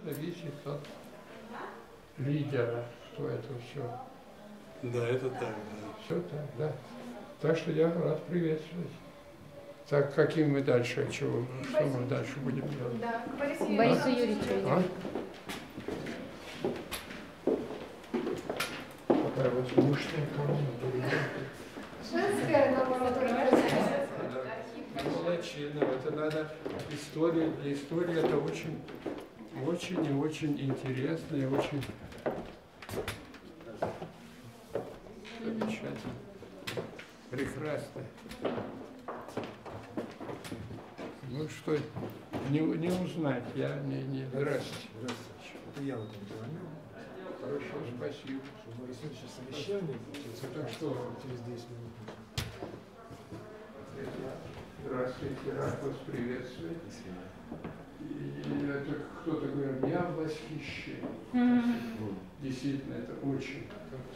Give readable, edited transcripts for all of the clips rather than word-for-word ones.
зависит от лидера, что это все. Да, это так, да. Все так, да. Так что я рад приветствовать. Так, каким мы дальше, чего, что мы дальше будем делать? Да, к Борису Юрьевичу идем. Такая воздушная комната. Женская, наоборот, Молодчина. Это надо история. Для истории это очень и очень интересно и очень замечательно. Прекрасно. Ну что, не узнать, я не. Здравствуйте. Здравствуйте. Это я вот вам звоню. Хорошо, спасибо. Борис Ильич, совещание. Так что? Через 10 минут. Здравствуйте, рад вас приветствовать. И это кто-то говорит, я в восхищении. Действительно, это очень.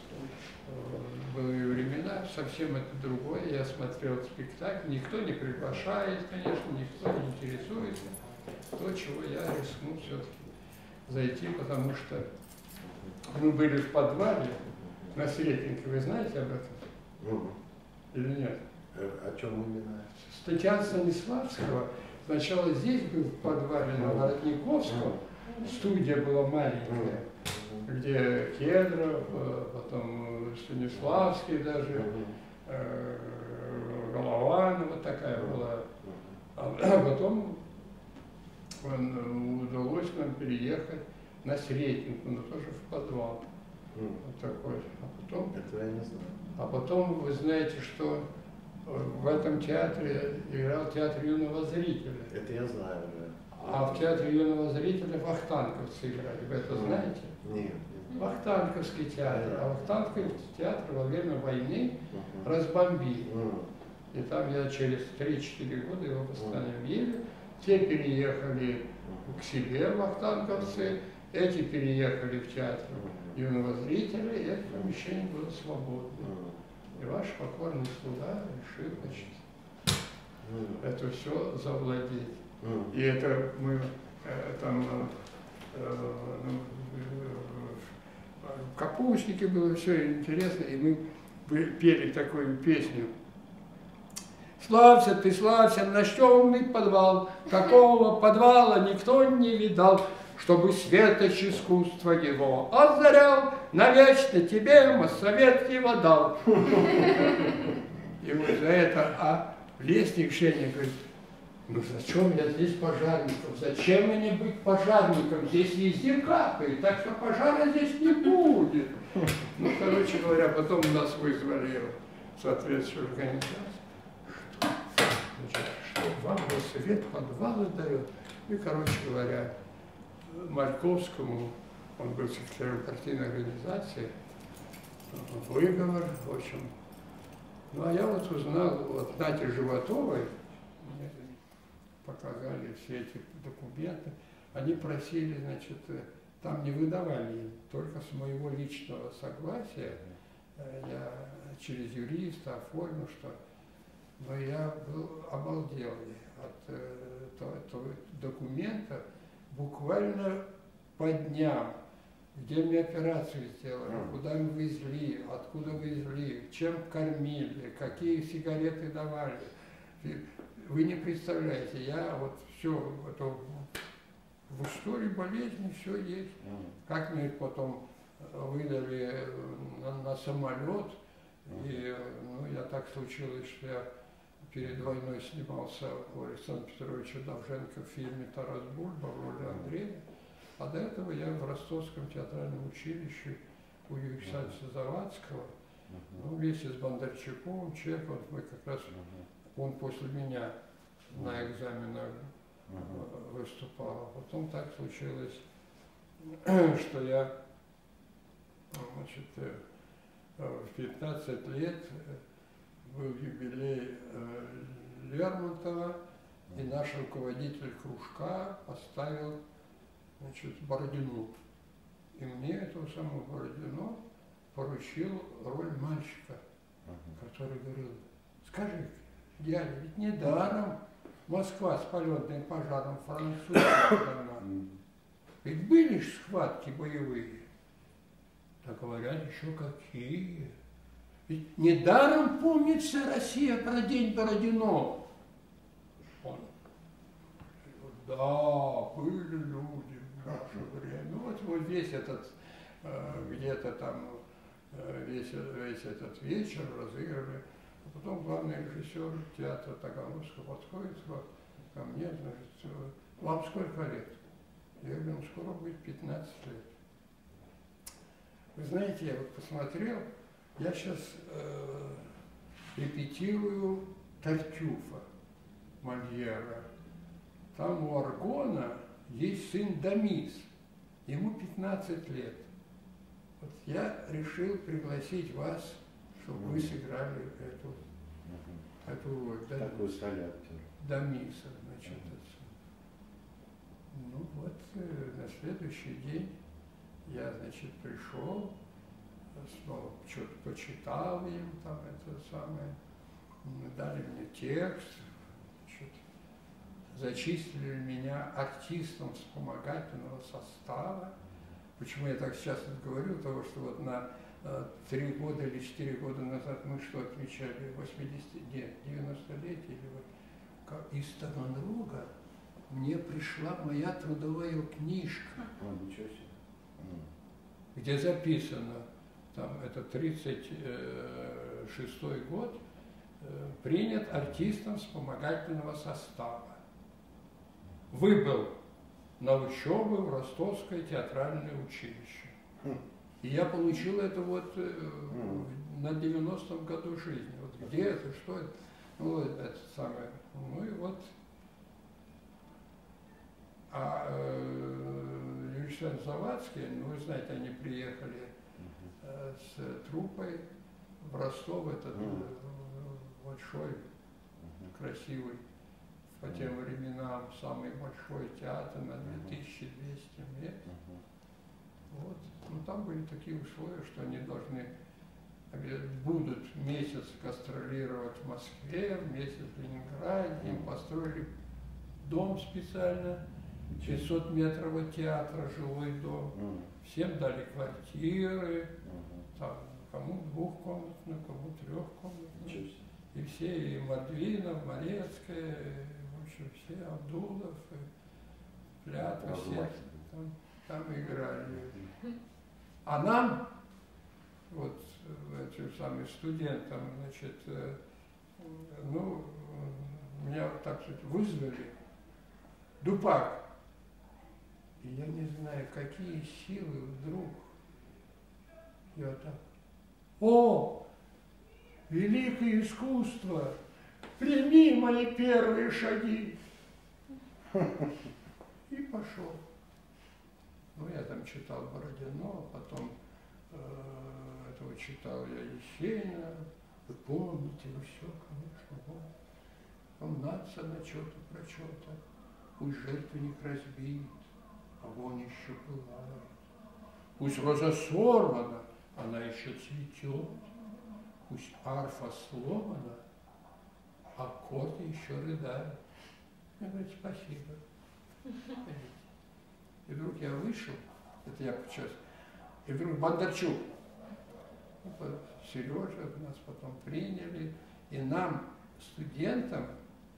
Были времена, совсем это другое. Я смотрел спектакль, никто не приглашает, конечно, никто не интересуется. То, чего я рискну все-таки зайти, потому что мы были в подвале на Сретенке, вы знаете об этом? Или нет? О чем именно? Татьяна Станиславского сначала здесь был в подвале на Воротниковском, студия была маленькая, где Кедров, потом Станиславский даже, Голованова такая была. А потом удалось нам переехать на Сретенку, но тоже в подвал. Вот такой. Этого я не знаю. А потом вы знаете, что в этом театре играл театр юного зрителя. Это я знаю, да. А в театре юного зрителя вахтанговцы играли. Вы это знаете? Нет. Вахтанговский театр. А Вахтанговский театр во время войны разбомбили. И там я через 3-4 года его восстановили. Те переехали к себе, вахтанговцы, эти переехали в театр юного зрителя, и это помещение было свободно. И ваш покорный слуга решил, значит, это все завладеть. И это мы там капустники было, все интересно, и мы пели такую песню. Славься ты, славься, наш темный подвал, такого подвала никто не видал, чтобы светоч искусства его озарял, навечно тебе моссовет его дал. И вот за это, Лесник Женя говорит, ну зачем я здесь пожарником, зачем мне быть пожарником, здесь везде капает, так что пожара здесь не будет. Ну, короче говоря, потом нас вызвали в соответствующую организацию. Значит, что вам Моссовет подвалы дает. И, короче говоря, Марковскому, он был секретарем партийной организации, выговор, в общем. Ну, а я вот узнал от Нати Животовой, мне показали все эти документы, они просили, значит, там не выдавали им, только с моего личного согласия, я через юриста оформил, что... Но я был обалделый от этого документа, буквально по дням, где мне операцию сделали, куда мы везли, откуда везли, чем кормили, какие сигареты давали. Вы не представляете, я вот все это в истории болезни все есть. Как мне потом выдали на самолет, и ну, я так случилось, что я перед войной снимался у Александра Петровича Довженко в фильме «Тарас Бульба» в роли Андрея. А до этого я в Ростовском театральном училище у Юрия Александровича Завадского, ну, вместе с Бондарчуком, Чеховым, мы как раз, он после меня на экзаменах выступал. А потом так случилось, что я, значит, в 15 лет был юбилей Лермонтова, и наш руководитель кружка поставил, значит, Бородину. И мне этого самого Бородину поручил роль мальчика, который говорил, скажи, дядя, ведь недаром Москва, спаленная пожаром, французская страна. Ведь были ж схватки боевые. Так говорят, еще какие. Ведь недаром помнится Россия про день Бородино. Он, да, были люди в наше время. Ну вот весь этот, где-то там, весь этот вечер разыгрывали. А потом главный режиссер театра Таганрогского подходит ко мне, значит, вам сколько лет? Я говорю, скоро будет 15 лет. Вы знаете, я вот посмотрел, я сейчас репетирую Тартюфа Мольера. Там у Аргона есть сын Дамис, ему 15 лет. Вот я решил пригласить вас, чтобы вы сыграли эту роль. Такой соляртер. Дамиса, значит. Ну вот, на следующий день я, значит, пришел, снова что-то почитал им, там это самое, дали мне текст, значит, зачислили меня артистом вспомогательного состава. Почему я так сейчас это говорю? Потому что вот на 3 года или 4 года назад мы что отмечали? 90-летие или вот из Таганрога мне пришла моя трудовая книжка, где записано, там это 36-й год, принят артистом вспомогательного состава. Выбыл на учебу в Ростовское театральное училище. И я получил это вот на 90-м году жизни. Вот где это, что это? Ну, вот это самое. Ну и вот. А Александр Завадский, ну вы знаете, они приехали с труппой в Ростов, этот большой, красивый, по тем временам самый большой театр на 2200 мест. Вот. Ну там были такие условия, что они будут месяц гастролировать в Москве, месяц в Ленинграде, им построили дом специально, 500 метров от театра, жилой дом. Всем дали квартиры, там, кому двухкомнатную, кому трехкомнатную. И все, и Мордвинов, Морецкая, в общем, все, Абдулов, Плятва, все там играли. А нам, вот этим самым студентам, значит, ну, меня вот так сказать вызвали, Дупак. И я не знаю, какие силы вдруг. Я так, о, великое искусство, прими мои первые шаги. И пошел. Ну, я там читал Бородино, потом этого читал я Есенина. Вы помните, вы все, конечно, вот. Потом Надсона что-то про что-то. Пусть жертвенник разбит, огонь еще пылает. Пусть роза сорвана, она еще цветет. Пусть арфа сломана, а кот еще рыдает. Я говорю, спасибо. И вдруг я вышел, это я сейчас, и вдруг Бондарчук, Сережа нас потом приняли, и нам, студентам,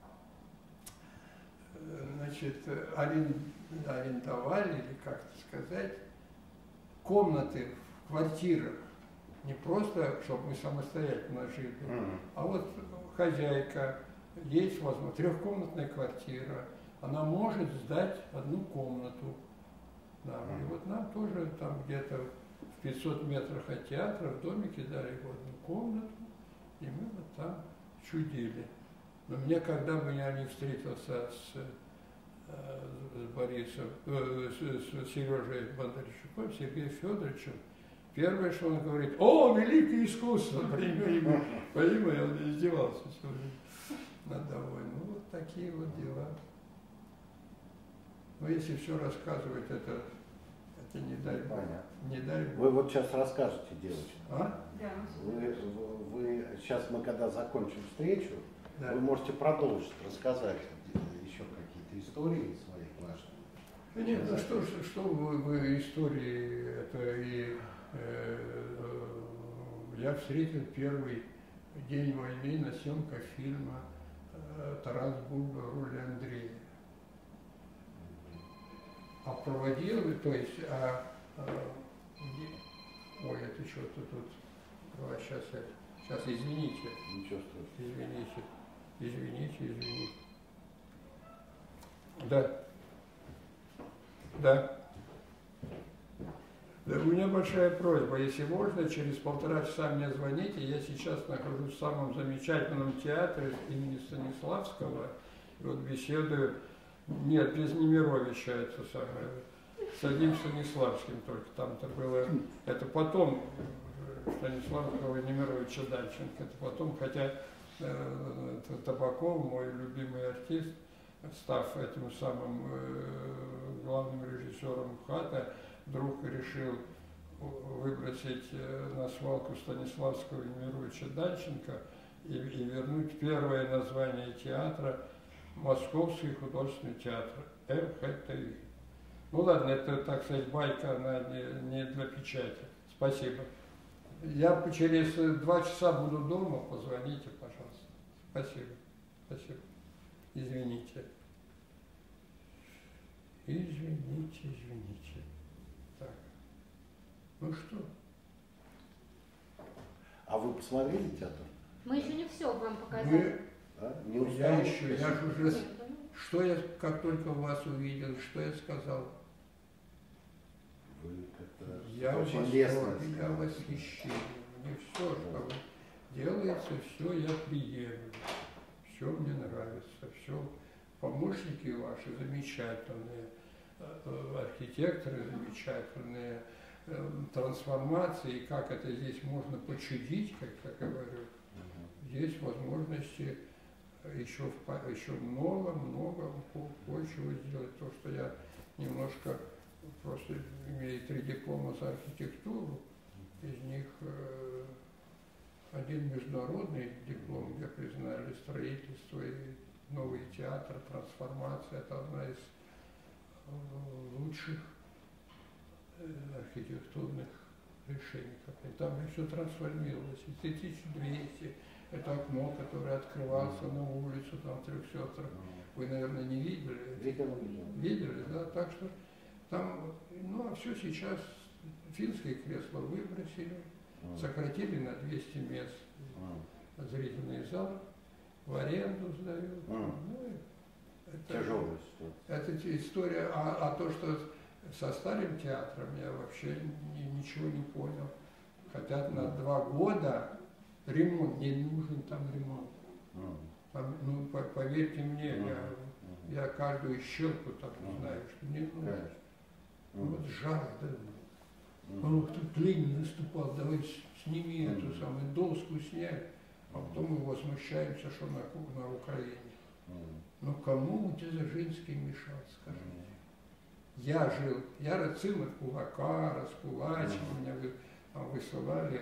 значит, арендовали, или как сказать, комнаты в квартирах. Не просто, чтобы мы самостоятельно жили, а вот хозяйка, есть возможность, трехкомнатная квартира, она может сдать одну комнату. Да, и вот нам тоже там где-то в 500 метрах от театра в домике дали одну комнату, и мы вот там чудили. Но мне, когда бы я не встретился с Борисом, с Сережей Бондарчуком, Сергеем Федоровичем, первое, что он говорит, о, великое искусство, понимаю, он издевался все время надо мной. Ну, вот такие вот дела. Но если все рассказывать, это не дай бог. Не дай бог. Вы вот сейчас расскажете, девочка. А? Да. Вы сейчас мы когда закончим встречу, да, вы можете продолжить рассказать еще какие-то истории свои важные. Нет, ну что вы истории, это и я встретил первый день войны на съемках фильма Тарас Бульба в роли Андрея. А проводил, то есть, ой, это что-то тут, давай, сейчас, извините. Ничего страшного. Извините. Да. Да, у меня большая просьба, если можно, через 1,5 часа мне звоните. Я сейчас нахожусь в самом замечательном театре имени Станиславского. И вот беседую, нет, без Немировича, это самое, с одним Станиславским только. Там-то было, это потом Станиславского и Немировича Дальченко. Это потом, хотя Табаков, мой любимый артист, став этим самым главным режиссером ХАТа, вдруг решил выбросить на свалку Станиславского и Немировича Дальченко и вернуть первое название театра Московский художественный театр МХТИ. Ну ладно, это, так сказать, байка, она не для печати. Спасибо. Я через 2 часа буду дома, позвоните, пожалуйста. Спасибо. Извините. Так. Ну что? А вы посмотрели театр? Мы еще не все вам показали. Не Я же уже, Нет, как только вас увидел, что я сказал? Вы как-то Я в очень восторге, лестно я в сказали. восхищении. Мне все, что делается, все я приемлю. Все мне нравится, все. Помощники ваши замечательные, архитекторы замечательные, трансформации, как это здесь можно почудить, как я говорю. Есть возможности еще много кое-чего сделать. То, что я немножко просто имею 3 диплома за архитектуру, из них один международный диплом, где признали строительство и новый театр, трансформация. Это одна из лучших архитектурных решений. И там все трансформировалось. И 1200, это окно, которое открывался на улицу, там 3 сестр. Вы, наверное, не видели? Видели, да? Так что там, ну а все сейчас, финские кресла выбросили, сократили на 200 мест зрительный зал, в аренду сдают. Тяжелая ситуация. Это история, а то, что со старым театром, я вообще ничего не понял. Хотят на 2 года ремонт, не нужен там ремонт. Там, ну, поверьте мне, я каждую щелку так знаю, что не нужно. Вот жажда. Ну, тут Ленин выступал, давай сними эту самую доску снять, а потом мы возмущаемся, что на Украине. Ну кому у Дзержинский мешал, скажите? Я жил, я родился от кулака, раскулачили, меня там высылали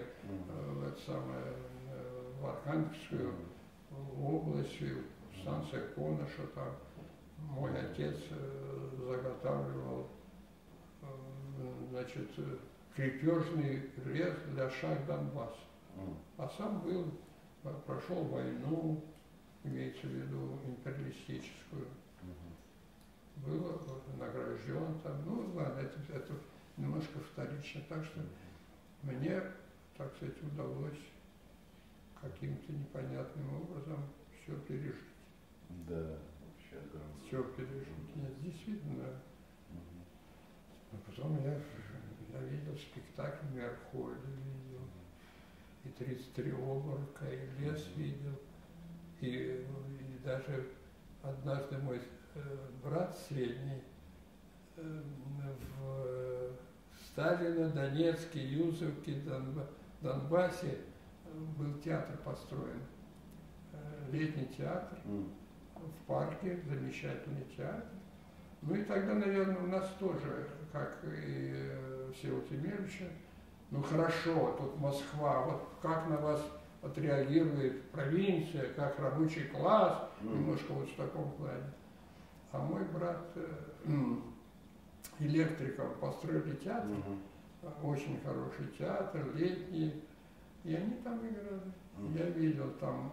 в Архангельскую область, в станция Коноша, там мой отец заготавливал, значит, крепежный лес для шах Донбасса. А сам прошел войну, имеется в виду империалистическую, был награжден там. Ну ладно, это немножко вторично. Так что мне, так сказать, удалось каким-то непонятным образом все пережить. Да, вообще огромное. Все пережить. Нет, действительно. А потом я видел спектакль Мерхольда, видел, и 33 обморока, и лес видел, и даже однажды мой брат средний в Сталино, Донецке, Юзовке, Донбассе был театр построен, летний театр в парке, замечательный театр. Ну и тогда, наверное, у нас тоже, как и Всеволода Емельевича, ну хорошо, тут Москва, вот как на вас отреагирует провинция, как рабочий класс, немножко вот в таком плане. А мой брат электриков построили театр, Мгм. очень хороший театр, летний, и они там играли. Мгм. Я видел там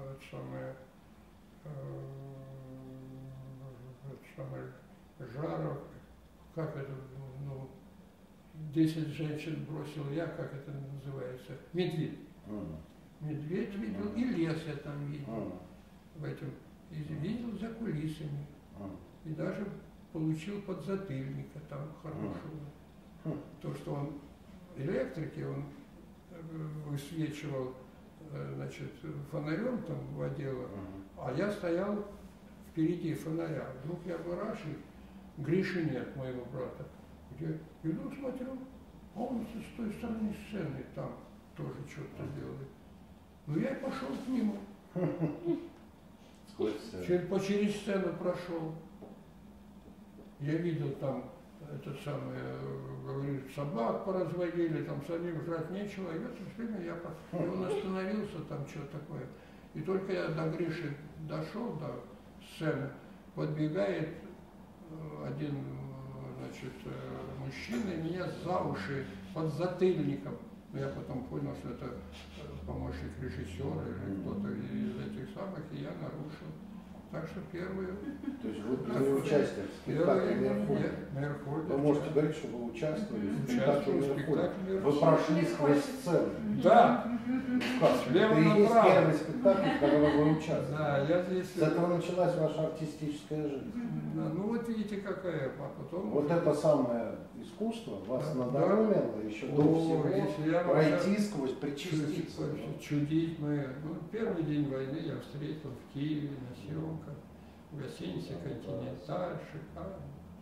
Жаров, как это, ну, 10 женщин бросил я, как это называется, медведь. Мгм. Медведь видел, и лес я там видел, Мгм. в этом, и видел за кулисами, Мгм. и даже получил подзатыльника там хорошего. Мгм. То, что он электрики, он высвечивал, значит, фонарем там водила, Мгм. а я стоял впереди фонаря. Вдруг я выражу, Гриши нет, моего брата. Где иду, смотрю, а он с той стороны сцены там тоже что-то делает. Ну я и пошел к нему. Сквозь Через сцену прошел. Я видел там это самое, говорит, собак поразводили, там самим жрать нечего, и в это время и он остановился, там что такое. И только я до Гриши дошел, до сцены, подбегает один, значит, мужчина, и меня за уши под затыльником. Но я потом понял, что это помощник режиссера или кто-то из этих самых, и я нарушил. Так что первые... То есть вы приняли участие в спектакле «Меркурий». Вы можете говорить, что вы участвовали в спектакле «Меркурий». Вы прошли сквозь сцену. Да. Это и есть первый спектакль, в котором вы участвовали. Да, я здесь... С этого началась ваша артистическая жизнь. Ну вот видите, какая, а потом... Вот это самое искусство вас надоумило еще до всего пройти сквозь, причаститься. Чудить мы. Ну, первый день войны я встретил в Киеве на съемках, в гостинице «Континенталь», шикарно.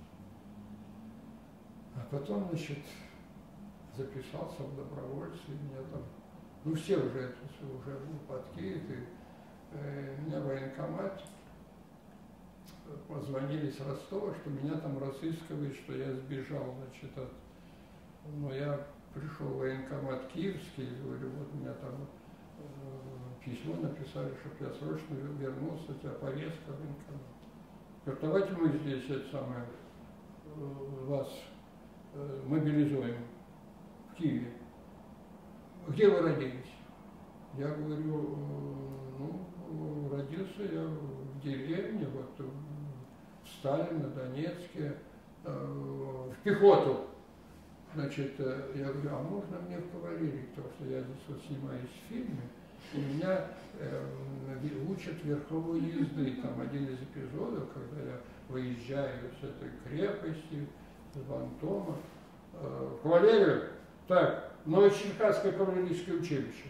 А потом, значит, записался в добровольцы, меня там, ну все уже был под Киев, и меня военкомат позвонили с Ростова, что меня там разыскивают, что я сбежал, значит, но я пришел в военкомат киевский, говорю, вот меня там письмо написали, чтобы я срочно вернулся, у тебя повестка в военкомат. Говорю, давайте мы здесь это самое, вас мобилизуем в Киеве. Где вы родились? Я говорю, ну, родился я в деревне, вот в Сталино, Донецке, в пехоту. Значит, я говорю, а можно мне в кавалерии, потому что я здесь вот снимаюсь в фильме, и меня учат верховой езды. Там один из эпизодов, когда я выезжаю с этой крепости, с Бантома, в кавалерию, так, Новочеркасское кавалерийское училище.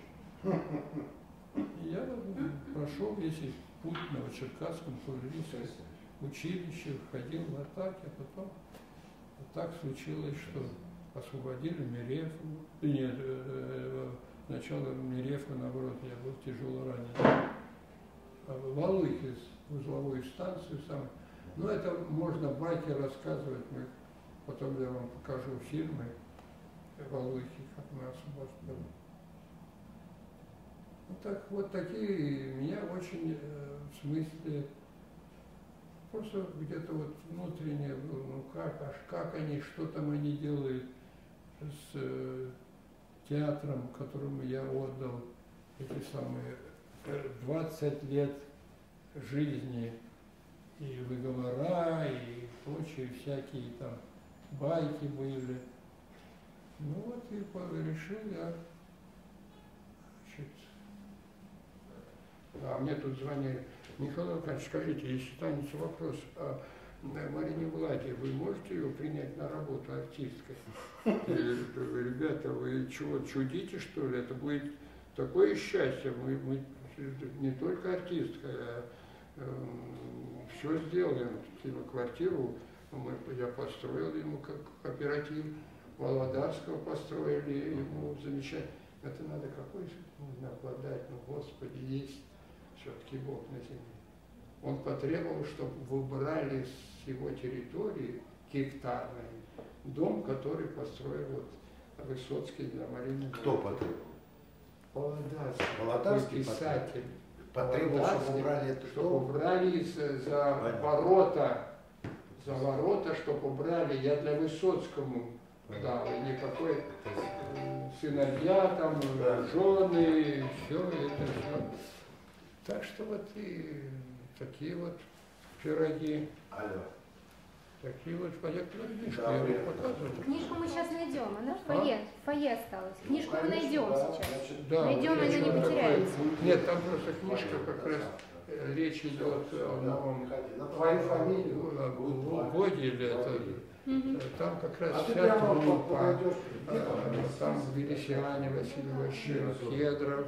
И я прошел весь путь в Новочеркасском кавалерийском училище, входил в атаки, а потом вот так случилось, что освободили Мерефу. Нет, сначала Мерефу, наоборот, я был тяжело ранен. Валуйки, узловую станцию сам. Ну, это можно байки рассказывать, потом я вам покажу фильмы Валуйки, как мы освобождали. Ну, так, вот такие меня очень, в смысле, просто где-то вот внутренне было, ну как они, что там они делают с театром, которому я отдал эти самые 20 лет жизни, и выговора, и прочие всякие там байки были. Ну вот и решил я, значит, а мне тут звонили. Михаил Аркадьевич, скажите, если останется вопрос, Марине Владе, вы можете ее принять на работу артисткой? Ребята, вы чего, чудите, что ли? Это будет такое счастье. Мы не только артистка, а все сделаем. Квартиру я построил ему как кооператив, Володарского построили ему замечательно. Это надо какой обладать, ну, Господи, есть все-таки Бог на земле. Он потребовал, чтобы выбрали с его территории гектарный дом, который построил вот Высоцкий для Марины. Кто потребовал? Володарский. Володарский за ворота, чтобы убрали, я для Высоцкому дал, и никакой сыновья, там, жены, все это все. Так что вот и такие вот пироги. Такие вот книжки я вам показываю. Книжку мы сейчас найдем, она в фойе осталась. Книжку мы найдем сейчас. Да, Найдем, она не потеряется. Нет, там просто книжка как раз речь идет о новом годе или это. Там как раз вся труппа, там Вересиане, Васильевич Федоров,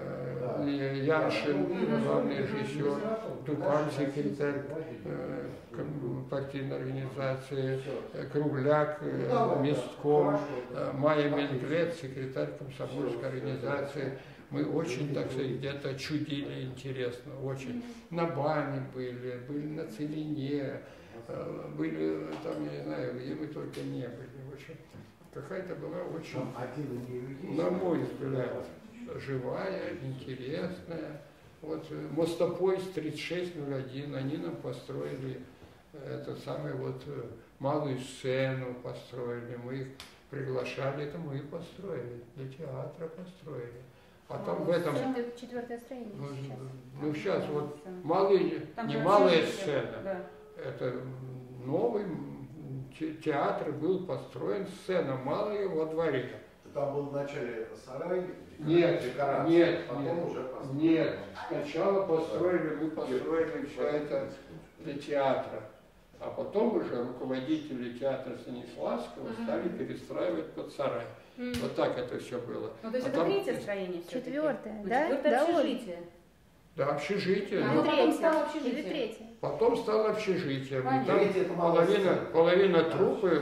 Яшин, главный режиссер, Тупак, секретарь партийной организации, Кругляк, местком, Майя Менглет, секретарь комсомольской организации. Мы очень, так сказать, где-то чудили интересно, очень. На Бане были на Целине, были там, я не знаю, где мы только не были. В общем, какая-то была очень, на мой взгляд, живая, интересная. Вот Мостопоезд 3601, они нам построили это самое вот малую сцену построили, мы их приглашали, это мы построили, для театра построили. А там в этом... Четвертое строение сейчас. Ну сейчас вот малый, не малая сцена, да. Это новый театр был построен, сцена малая во дворе. Там был вначале сарай, нет, потом нет. Сначала мы построили все это для театра. А потом уже руководители театра Станиславского стали перестраивать под сарай. Вот так это все было. Ну, то есть это третье строение все-таки? Четвертое, да? Четвертое общежитие. Да, общежитие. А потом стало общежитие. Или третье? Потом стало общежитие. Там половина трупы.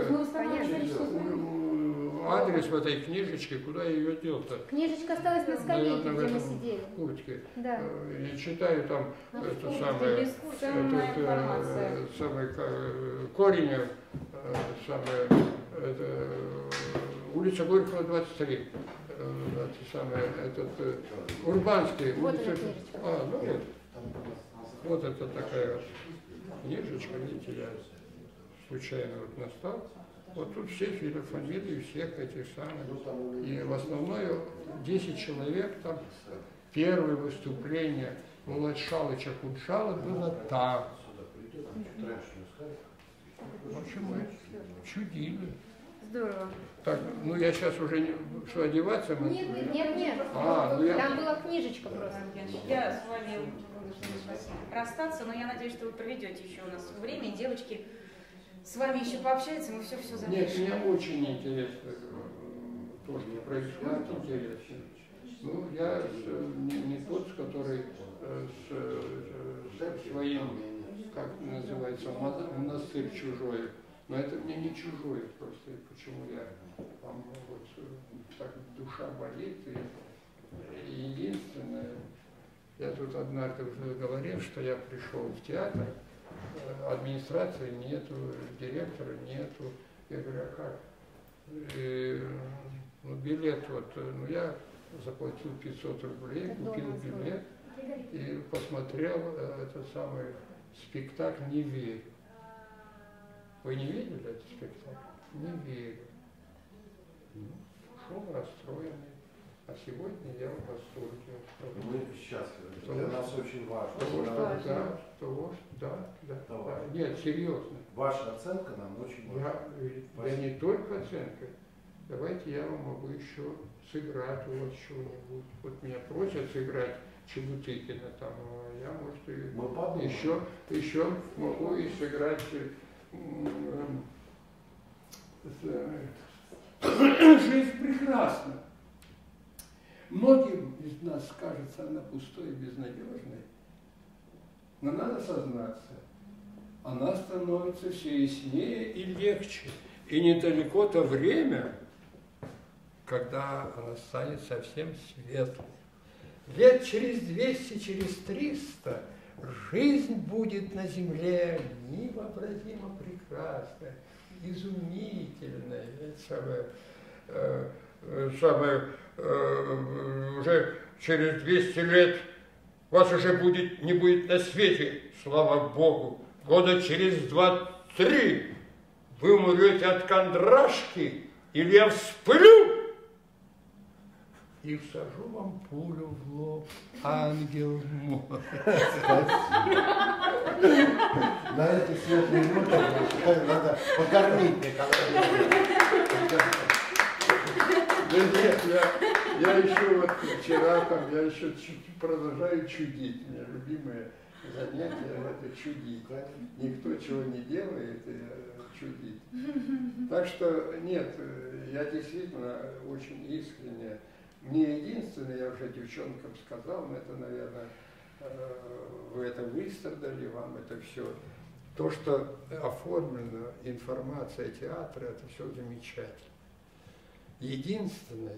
Адрес в этой книжечке, куда я ее дел-то? Книжечка осталась на скамейке, где мы сидели. Кучке. Да. Я читаю там это самое, корень, улица Горького, 23. Урбанский. Вот улица, эта книжечка. Вот это такая книжечка, видите, я случайно вот настал. Вот тут все фамилии всех этих самых. И в основном 10 человек там. Первое выступление Младшалыча Куджала было там. В общем, мы чудили. Здорово. Так, ну я сейчас уже не... Что, одеваться? Нет. Там была книжечка просто. Я с вами вынуждена расстаться, но я надеюсь, что вы проведете еще у нас время, и девочки с вами еще пообщаются, мы все запишем. Нет, мне очень интересно, тоже происходит интересно. Ну, я не тот, который с своим, как называется, монастырь чужой, но это мне не чужое просто, почему я там вот так душа болит. И единственное, я тут однажды уже говорил, что я пришел в театр, администрации нету, директора нету. Я говорю, а как? И, ну, билет вот, ну я заплатил 500 рублей, купил билет и посмотрел этот самый спектакль «Не верю». Вы не видели этот спектакль? Не верю. Шел расстроенный. А сегодня я в восторге. Мы счастливы. Для нас очень важно. Да. Нет, серьезно. Ваша оценка нам очень важна. Да не только оценка. Давайте я вам могу еще сыграть у вас чего-нибудь. Вот меня просят сыграть Чебутыкина там, а я, может, еще могу и сыграть «Жизнь прекрасна». Многим из нас кажется она пустой и безнадежной, но надо сознаться, она становится все яснее и легче. И недалеко то время, когда она станет совсем светлой. Лет через 200, через 300 жизнь будет на земле невообразимо прекрасная, изумительная, уже через 200 лет вас уже не будет на свете, слава Богу. Года через 20 3. Вы умрете от кондрашки, или я всплю и всажу вам пулю в лоб, ангел мой. На этой светлой ноте, я считаю, надо покормить Николая. Да нет, я еще вот вчера там, я еще продолжаю чудить. У меня любимое занятие – это чудить. Никто чего не делает, чудить. Так что нет, я действительно очень искренне. Мне единственное, я уже девчонкам сказал, но это, наверное, вы это выстрадали, вам это все. То, что оформлена информация театра, это все замечательно. Единственное,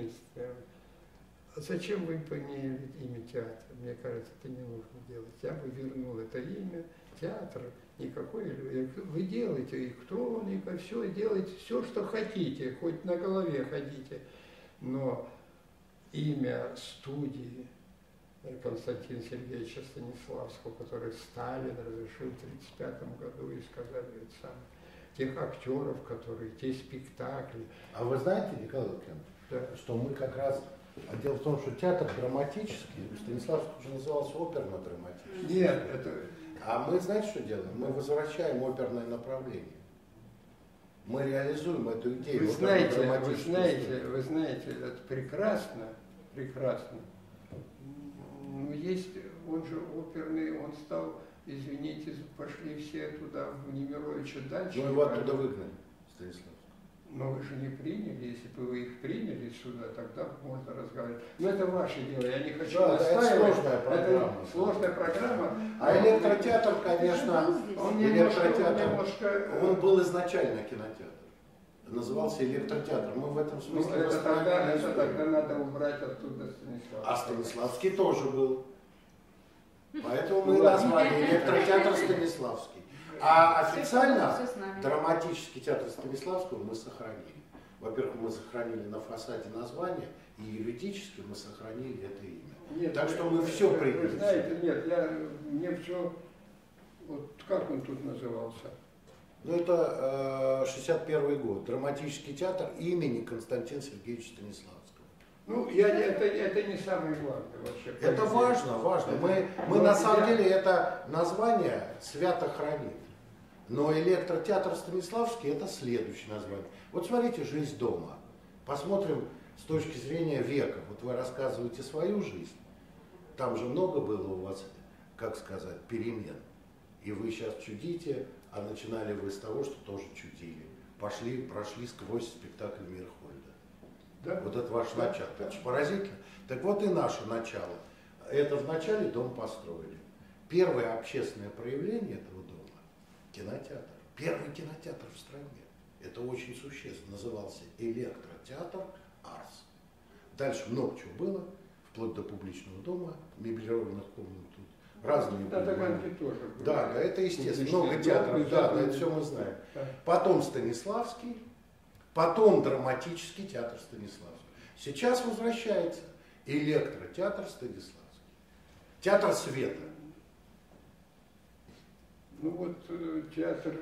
зачем вы поменяли имя театра? Мне кажется, это не нужно делать. Я бы вернул это имя, театр, никакой. Вы делаете, и кто он, и все, делаете все, что хотите, хоть на голове ходите. Но имя студии Константина Сергеевича Станиславского, который Сталин разрешил в 1935 году, и сказали это самое. Тех актеров, которые, те спектакли. А вы знаете, Николай Лукьянович, Да. что мы как раз... Дело в том, что театр драматический, Станиславский уже назывался оперно-драматический. Нет, это... А мы, знаете, что делаем? Мы возвращаем оперное направление. Мы реализуем эту идею. Вы знаете, это прекрасно, прекрасно. Но есть, он же оперный, он стал, извините, пошли все туда, в Немировича дальше. Ну, его оттуда выгнали, Станислав. Но вы же не приняли, если бы вы их приняли сюда, тогда можно разговаривать. Но это ваше дело, я не хочу настаивать. Это сложная программа. Это сложная программа. А электротеатр, конечно, он он был изначально кинотеатр. Назывался электротеатр. Мы в этом смысле это тогда надо убрать оттуда Станиславский. А Станиславский тоже был. Поэтому мы назвали электротеатр Станиславский. А официально драматический театр Станиславского мы сохранили. Во-первых, мы сохранили на фасаде название, и юридически мы сохранили это имя. Нет, так что мы все приняли. Вы знаете, нет, мне все, вот как он тут назывался? Ну, это 61 год, драматический театр имени Константина Сергеевича Станиславского. Ну, это не самое главное вообще. Это важно, важно. Мы на самом деле это название свято храним. Но электротеатр Станиславский это следующее название. Вот смотрите «Жизнь дома». Посмотрим с точки зрения века. Вот вы рассказываете свою жизнь. Там же много было у вас, как сказать, перемен. И вы сейчас чудите, а начинали вы с того, что тоже чудили. Прошли сквозь спектакль Мирхольда. Да? Вот это ваше начало. Это же поразительно. Так вот и наше начало. Это вначале дом построили. Первое общественное проявление этого дома – кинотеатр. Первый кинотеатр в стране. Это очень существенно. Назывался электротеатр «Арс». Дальше много чего было, вплоть до публичного дома, меблированных комнат тут. Разные были. Тоже. Да, это естественно. Много театров, да, это все мы знаем. Потом Станиславский, потом драматический театр Станиславский. Сейчас возвращается электротеатр Станиславский. Театр света. Ну вот театр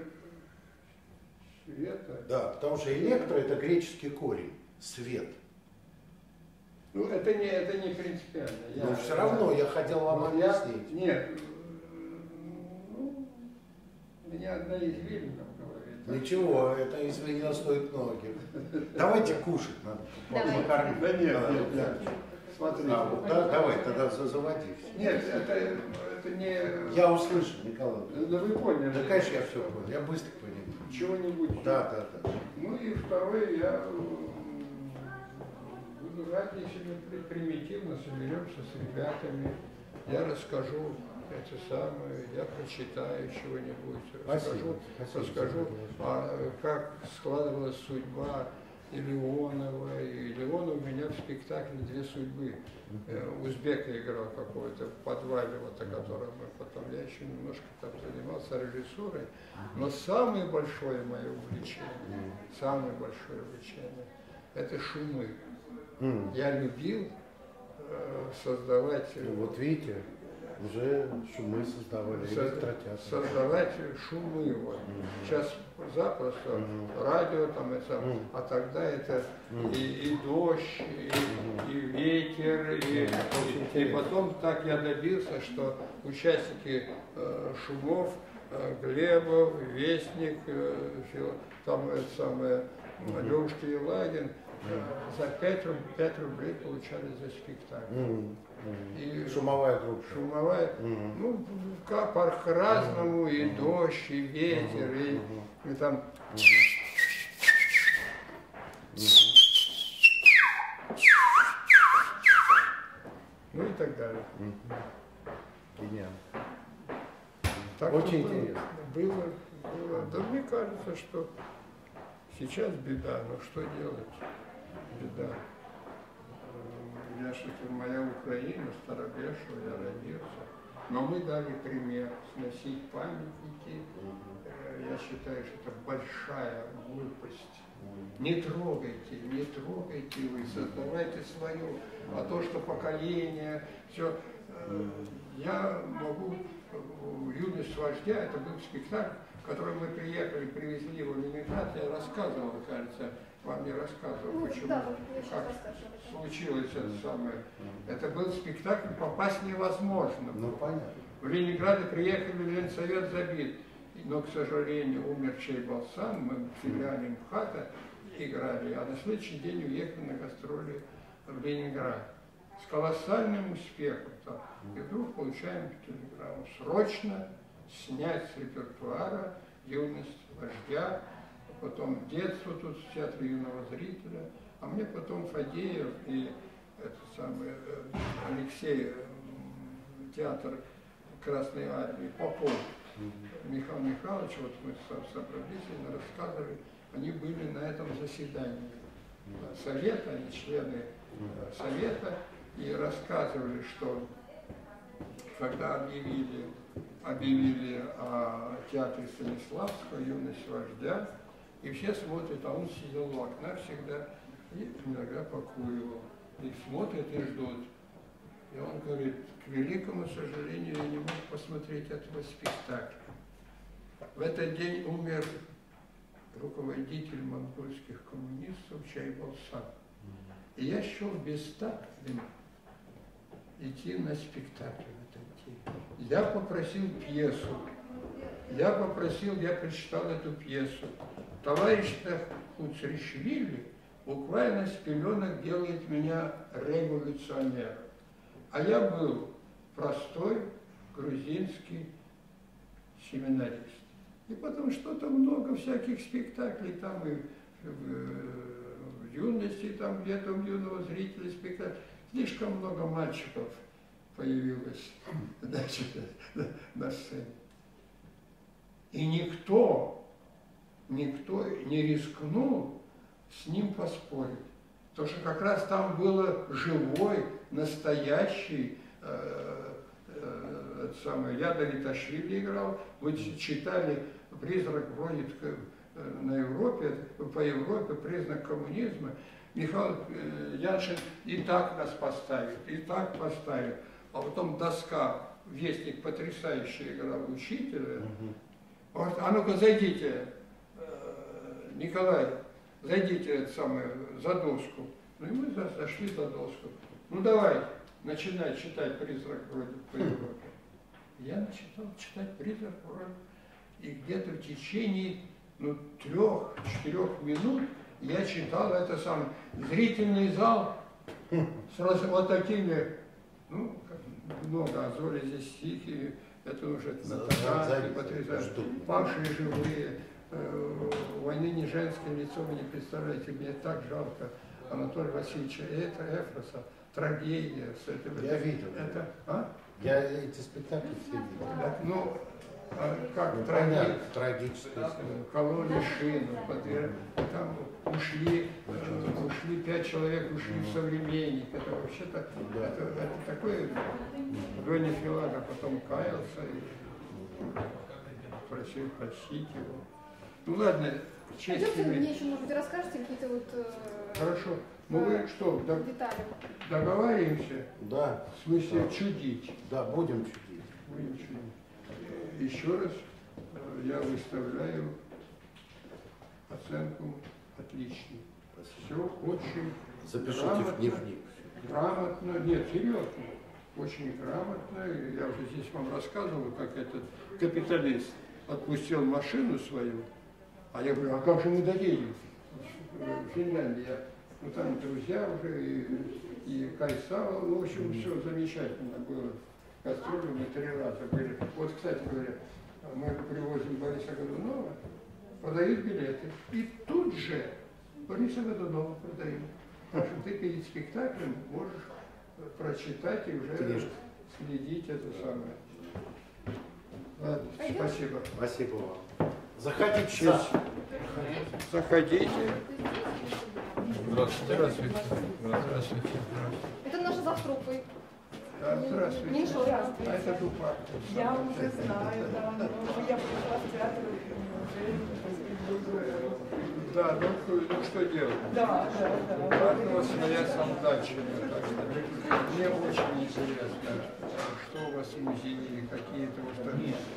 света. Да, потому что электро это греческий корень, свет. Ну это не принципиально. Но все равно я хотел вам объяснить. Нет, ну, у меня одна извилина в голове. Ничего, это извилина стоит многих. Давайте кушать, надо покормить. Да нет. Смотрите. Давай, тогда заводи. Нет, это не... Я услышал, Николай. Да вы поняли. Да, конечно, я все понял. Я быстро понял. Чего-нибудь. Да. Ну и второе, я буду рад, если мы примитивно соберемся с ребятами. Я расскажу это самое, я прочитаю чего-нибудь, расскажу, как складывалась судьба и Леонова. И Леонов у меня в спектакле «Две судьбы». Узбека играл какой-то в подвале, вот о котором мы потом, я еще немножко там занимался режиссурой. Но самое большое мое увлечение, это шумы. Я любил создавать... Вот видите, Уже шумы создавали, электротеатр. Создавать шумы. Вот. Сейчас запросто радио, там, это, а тогда это и дождь, и ветер, и потом так я добился, что участники шумов, Глебов, Вестник, там это самое, Лёшка Елагин, за 5 рублей получали за спектакль. И шумовая группа. Шумовая, ну, по-разному, и дождь, и ветер, и там... Ну и так далее. Гениально. Так очень было, интересно. Было. Да мне кажется, что сейчас беда, но что делать? Беда. Я что-то, моя Украина, Старобешева, я родился. Но мы дали пример сносить памятники. Я считаю, что это большая глупость. Не трогайте вы, создавайте свое. А то, что поколение, все. Я могу, «Юность вождя», это был спектакль, который мы приехали, привезли его в Ленинград, я рассказывал, кажется, вам не рассказывал, почему, как случилось это самое. Это был спектакль, попасть невозможно. Ну, понятно. В Ленинграде приехали, Ленсовет забит, но, к сожалению, умер Чайбалсан, мы в филиале МХАТа играли, а на следующий день уехали на гастроли в Ленинград. С колоссальным успехом. И вдруг получаем телеграмму: срочно снять с репертуара «Юность вождя», потом детство тут в театре юного зрителя, а мне потом Фадеев и Алексей, театр Красной Армии, Попов, Михаил Михайлович, вот мы собрались, рассказывали, они были на этом заседании совета, они члены совета, и рассказывали, что когда объявили о театре Станиславского «Юность вождя», и все смотрят, а он сидел у окна всегда и иногда покуривал. И смотрят и ждут. И он говорит: к великому сожалению, я не мог посмотреть этого спектакля. В этот день умер руководитель монгольских коммунистов Чайбалсан. И я счел бестактным идти на спектакль в этот день. Я попросил пьесу. Я прочитал эту пьесу. Товарищ Хуцришвили буквально с пеленок делает меня революционером. А я был простой грузинский семинарист. И потом что-то много всяких спектаклей, там и в юности, там где-то у юного зрителя спектакль. Слишком много мальчиков появилось, значит, на сцене. И никто не рискнул с ним поспорить. Потому что как раз там было живой, настоящий, я Давиташвили играл, вы читали «Призрак бродит на Европе», по Европе, признак коммунизма. Михаил Яншин и так нас поставит, и так поставит. А потом доска, Вестник, потрясающая игра учителя. Вот, а ну-ка зайдите, Николай, зайдите за доску. Ну и мы зашли за доску. Ну давай, начинай читать «Призрак бродит по Европе». Я начал читать «Призрак бродит». И где-то в течение 3-4 минут я читал это самое. Зрительный зал с вот такими, много, а Золя здесь стихи, это уже Наташа, потрясающе, павшие живые, войны не женское лицо, вы не представляете, мне так жалко Анатолия Васильевича, это Эфроса, трагедия. Я видел. Я эти спектакли все видел. Как трагическая. Кололи шину, там ушли 5 человек, ушли в «Современник». Это вообще-то, это такое, Леня Филага потом каялся и просил простить его. Ну ладно, честь тебе. Мне еще, может быть, расскажете какие-то вот... Хорошо. Ну вы что, детали? Договариваемся? Да. В смысле чудить? Да, будем чудить. Будем чинить. Еще раз я выставляю оценку отличный. Все очень Запишите в грамотно, дневник. грамотно, нет, серьезно, очень грамотно. Я уже здесь вам рассказывал, как этот капиталист отпустил машину свою, а я говорю, а как же мы доедем? В Финляндии, ну там друзья уже, и Кайсава, ну, в общем, все замечательно было. Кастрюли мы 3 раза были. Вот, кстати говоря, мы привозим Бориса Годунова, продают билеты, и тут же Бориса Годунова продают. Так что ты перед спектаклем можешь прочитать и уже следить это самое. Ладно, спасибо. Спасибо вам. Заходите. Честь. Заходите. Здравствуйте. Здравствуйте. Здравствуйте. Это наша завтрупы. Здравствуйте. Меньше раз. А это Дупа. Я уже знаю, да, но я пришла в театр Да, ну что делать? Да. У каждого своя солдатчина. Так что мне очень интересно, что у вас в музее, какие-то вот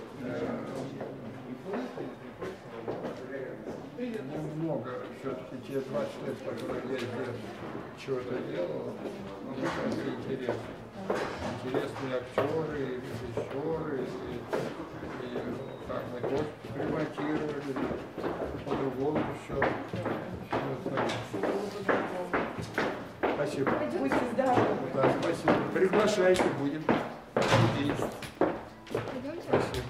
немного, все-таки те 20 лет, которые я здесь чего-то делал, ну, мне кажется, интересно. Интересные актеры, режиссеры, и как мы тоже ремонтировали, по-другому все. Спасибо. Будьте здоровы. Да, спасибо. Приглашайте, будем сидеть. Пойдемте. Спасибо.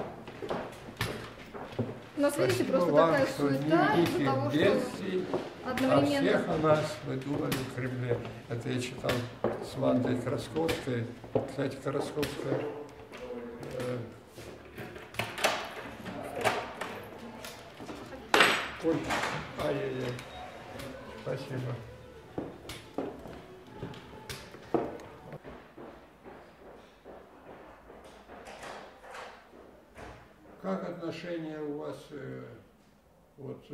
У нас, видите, Спасибо просто вам, такая что суета из-за никаких того, что бедствий. О одновременно... всех о нас мы думали в Кремле. Это я читал с Вандой Красковской. Кстати, Красковская ой, ай-яй-яй. Спасибо. Как отношения у вас вот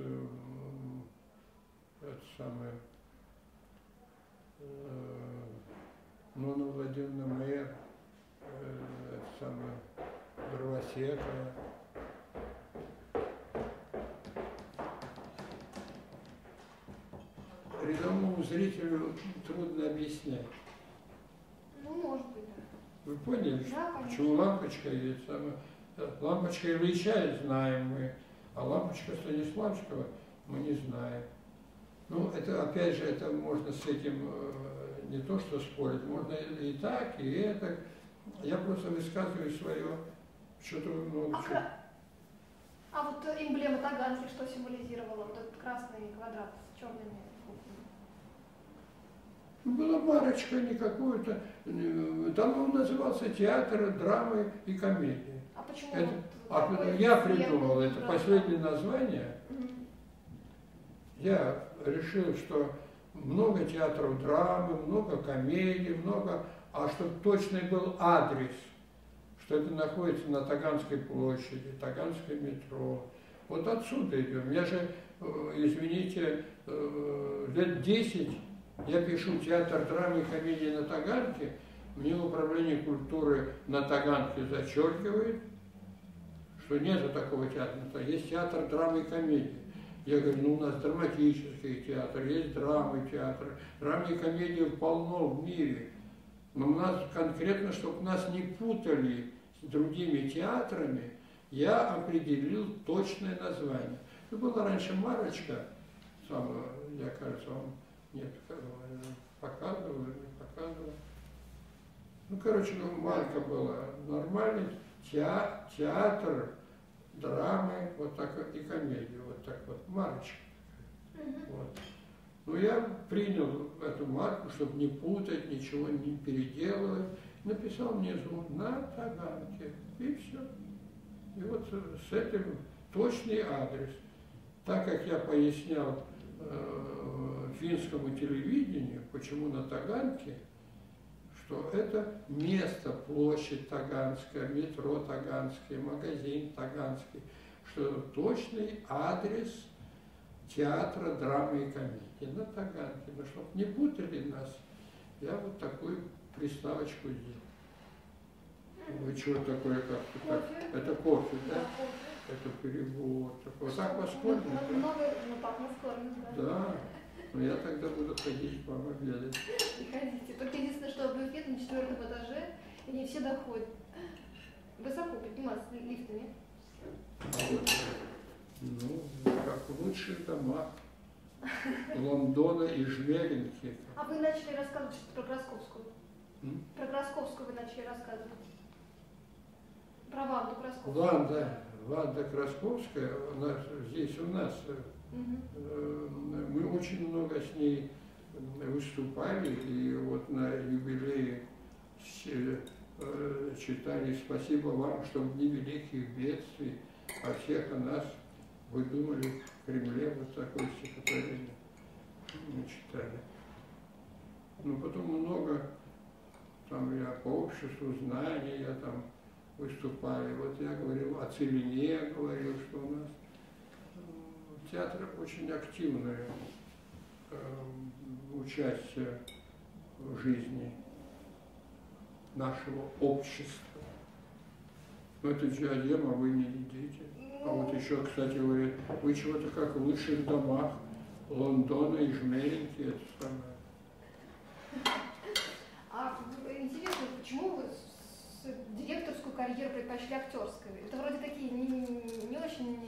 это самое Нонна Владимировна Мэр, это самое Дровосека? Рядовому зрителю трудно объяснять. Ну, может быть. Вы поняли, Да, конечно. почему лампочка есть? Лампочка Ильича знаем мы, а лампочка Станиславского мы не знаем. Ну, это, опять же, это можно с этим не то что спорить, можно и так, и это. Я просто высказываю свое, что-то много чего. А вот эмблема Таганки что символизировала? Вот этот красный квадрат с черными буквами. Была марочка не какую-то, там он назывался театр драмы и комедии. А почему? Это, вот такой я цвет придумал, это красный? последнее название. Мгм. Я решил, что много театров драмы, много комедий, много, а чтобы точный был адрес, что это находится на Таганской площади, Таганское метро. Вот отсюда идем. Я же, извините, лет 10 я пишу театр драмы и комедии на Таганке, мне управление культуры на Таганке зачеркивает, что нет такого театра, есть театр драмы и комедии. Я говорю, ну у нас драматический театр, есть драмы театр, драмы и комедии полно в мире. Но у нас конкретно, чтобы нас не путали с другими театрами, я определил точное название. Это была раньше марочка, я, кажется, вам нет, показывал или не показывал. Ну, короче, марка была нормальный театр драмы, вот так вот, и комедию, вот так вот, марочка. Вот. Ну, я принял эту марку, чтобы не путать, ничего не переделывать. Написал внизу на Таганке, и все. И вот с этим точный адрес. Так как я пояснял финскому телевидению, почему на Таганке, что это место, площадь Таганская, метро Таганское, магазин Таганский, что это точный адрес театра драмы и комедии на Таганке. Но чтобы не путали нас, я вот такую приставочку сделал. Вы что такое, как-то так? Кофе. Это кофе, Да, да? кофе. Это перебор. Вот так вас кормят? Много, ну так нас кормят, да. Да. Ну я тогда буду ходить к вам обедать. Не ходите. Только единственное, что буфет на 4-м этаже, и не все доходят. Высоко подниматься лифтами. А вот, ну, как в лучших домах Лондона и Жмеринки. А вы начали рассказывать что-то про Красковскую. М? Про Красковскую вы начали рассказывать. Про Ванду Красковскую. Ванда Красковская, здесь у нас, мы очень много с ней выступали, и вот на юбилее читали «Спасибо вам, что в дни великих бедствий о всех о нас вы думали в Кремле». Вот такое стихотворение мы читали. Ну, потом много, там я по обществу знаний, я там выступали. Вот я говорил о Целине, говорил, что у нас театр очень активное участие в жизни нашего общества. Но это диадема вы не едите. А вот еще, кстати, вы чего-то как в лучших домах Лондона и Жмеринки, это самое. А интересно, почему вы директорскую карьеру предпочли актерской? Это вроде такие не очень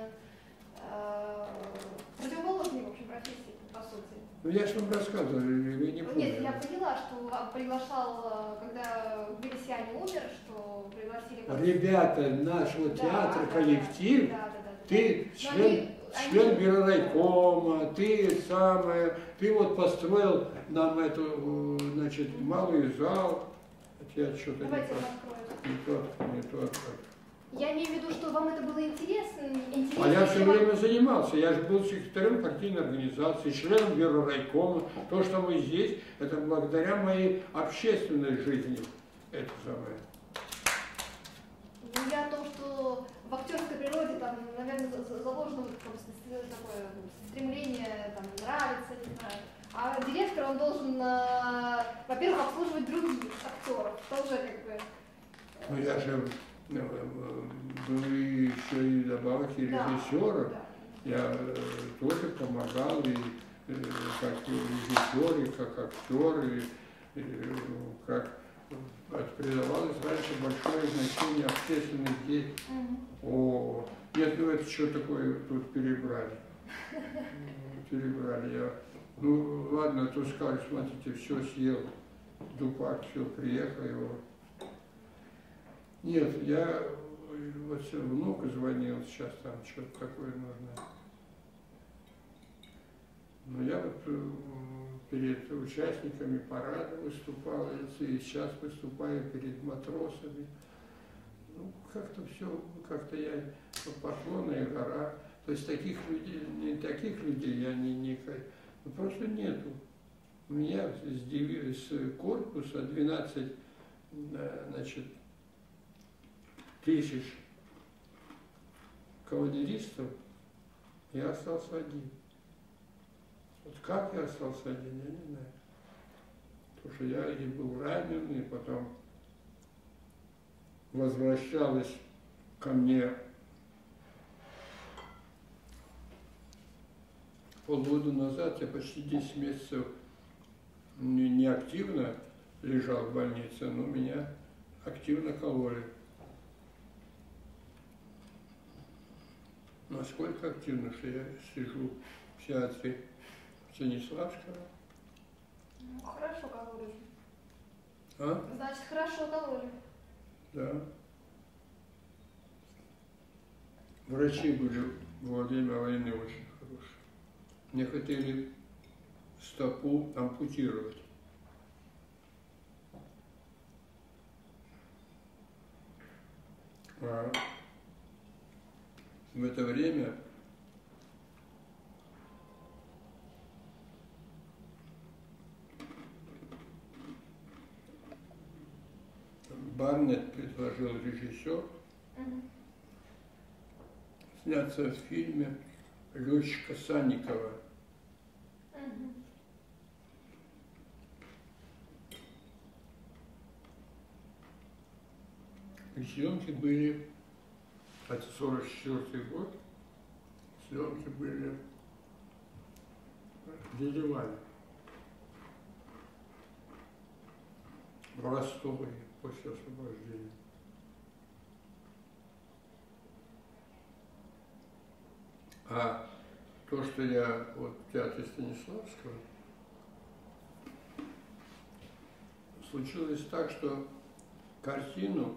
противоположные, в общем, профессии, по сути. Ну я же вам рассказывал, вы не поняли. Нет, я поняла, что приглашал, когда Вересиане умер, что пригласили... Ребята нашего театра, коллектив, да. ты член бюро райкома, ты вот построил нам эту, значит, малый зал. Я что-то Давайте не тот. Я имею в виду, что вам это было интересно. А я все время занимался. Я же был секретарем партийной организации, членом бюро райкома. То, что мы здесь, это благодаря моей общественной жизни. Это самое. Ну, я о том, что в актерской природе, там, наверное, заложено такое стремление там, нравиться, не знаю. А директор, он должен, во-первых, обслуживать других актеров. Тоже как бы... Ну, я же был еще и добавки режиссера. Да. Я тоже помогал и как режиссер, и как актер, и как придавалось раньше большое значение общественных деятелей. Нет, ну это что такое тут перебрали? Ну ладно, то сказали, смотрите, все съел, Дупак, все, приехал его. Нет, я вот внук звонил, сейчас там что-то такое нужно. Но я вот перед участниками парада выступал, и сейчас выступаю перед матросами. Ну, как-то все, как-то я поклон и гора. То есть таких людей я ну, просто нету. У меня с корпуса 12, значит, тысяч кавалеристов, я остался один. Вот как я остался один, я не знаю. Потому что я и был ранен, и потом возвращалась ко мне полгода назад, я почти 10 месяцев не активно лежал в больнице, но меня активно кололи. Насколько активно, что я сижу в театре Станиславского. Ну, хорошо кололи. А? Значит, хорошо кололи. Да. Врачи были во время войны очень хорошие. Мне хотели стопу ампутировать. А в это время Барнетт предложил режиссер сняться в фильме «Летчика Санникова». съемки были, это 44-й год, съемки были в дяде Вале, в Ростове после освобождения. А то, что я вот в театре Станиславского, случилось так, что картину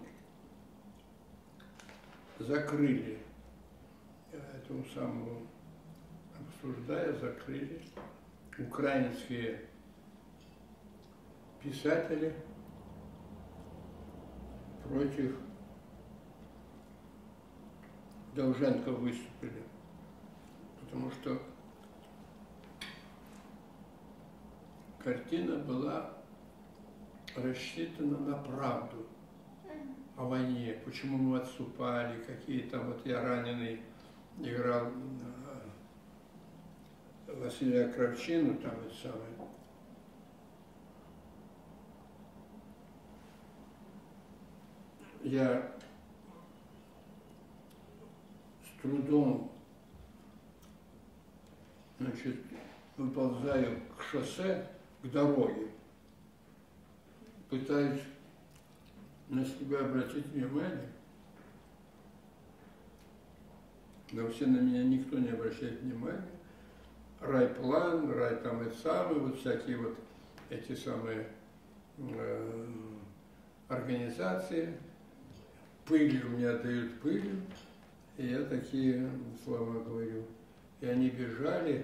закрыли, этому самому обсуждая, закрыли украинские писатели против Довженко выступили, потому что картина была рассчитана на правду о войне, почему мы отступали, какие там, вот я раненый играл Василия Кравчину, там это самое. Я с трудом, значит, выползаю к шоссе, к дороге, пытаюсь на себя обратить внимание, но все на меня никто не обращает внимания. Райплан, рай там и самые, вот всякие вот эти самые организации, пылью мне отдают пылью, и я такие слова говорю. И они бежали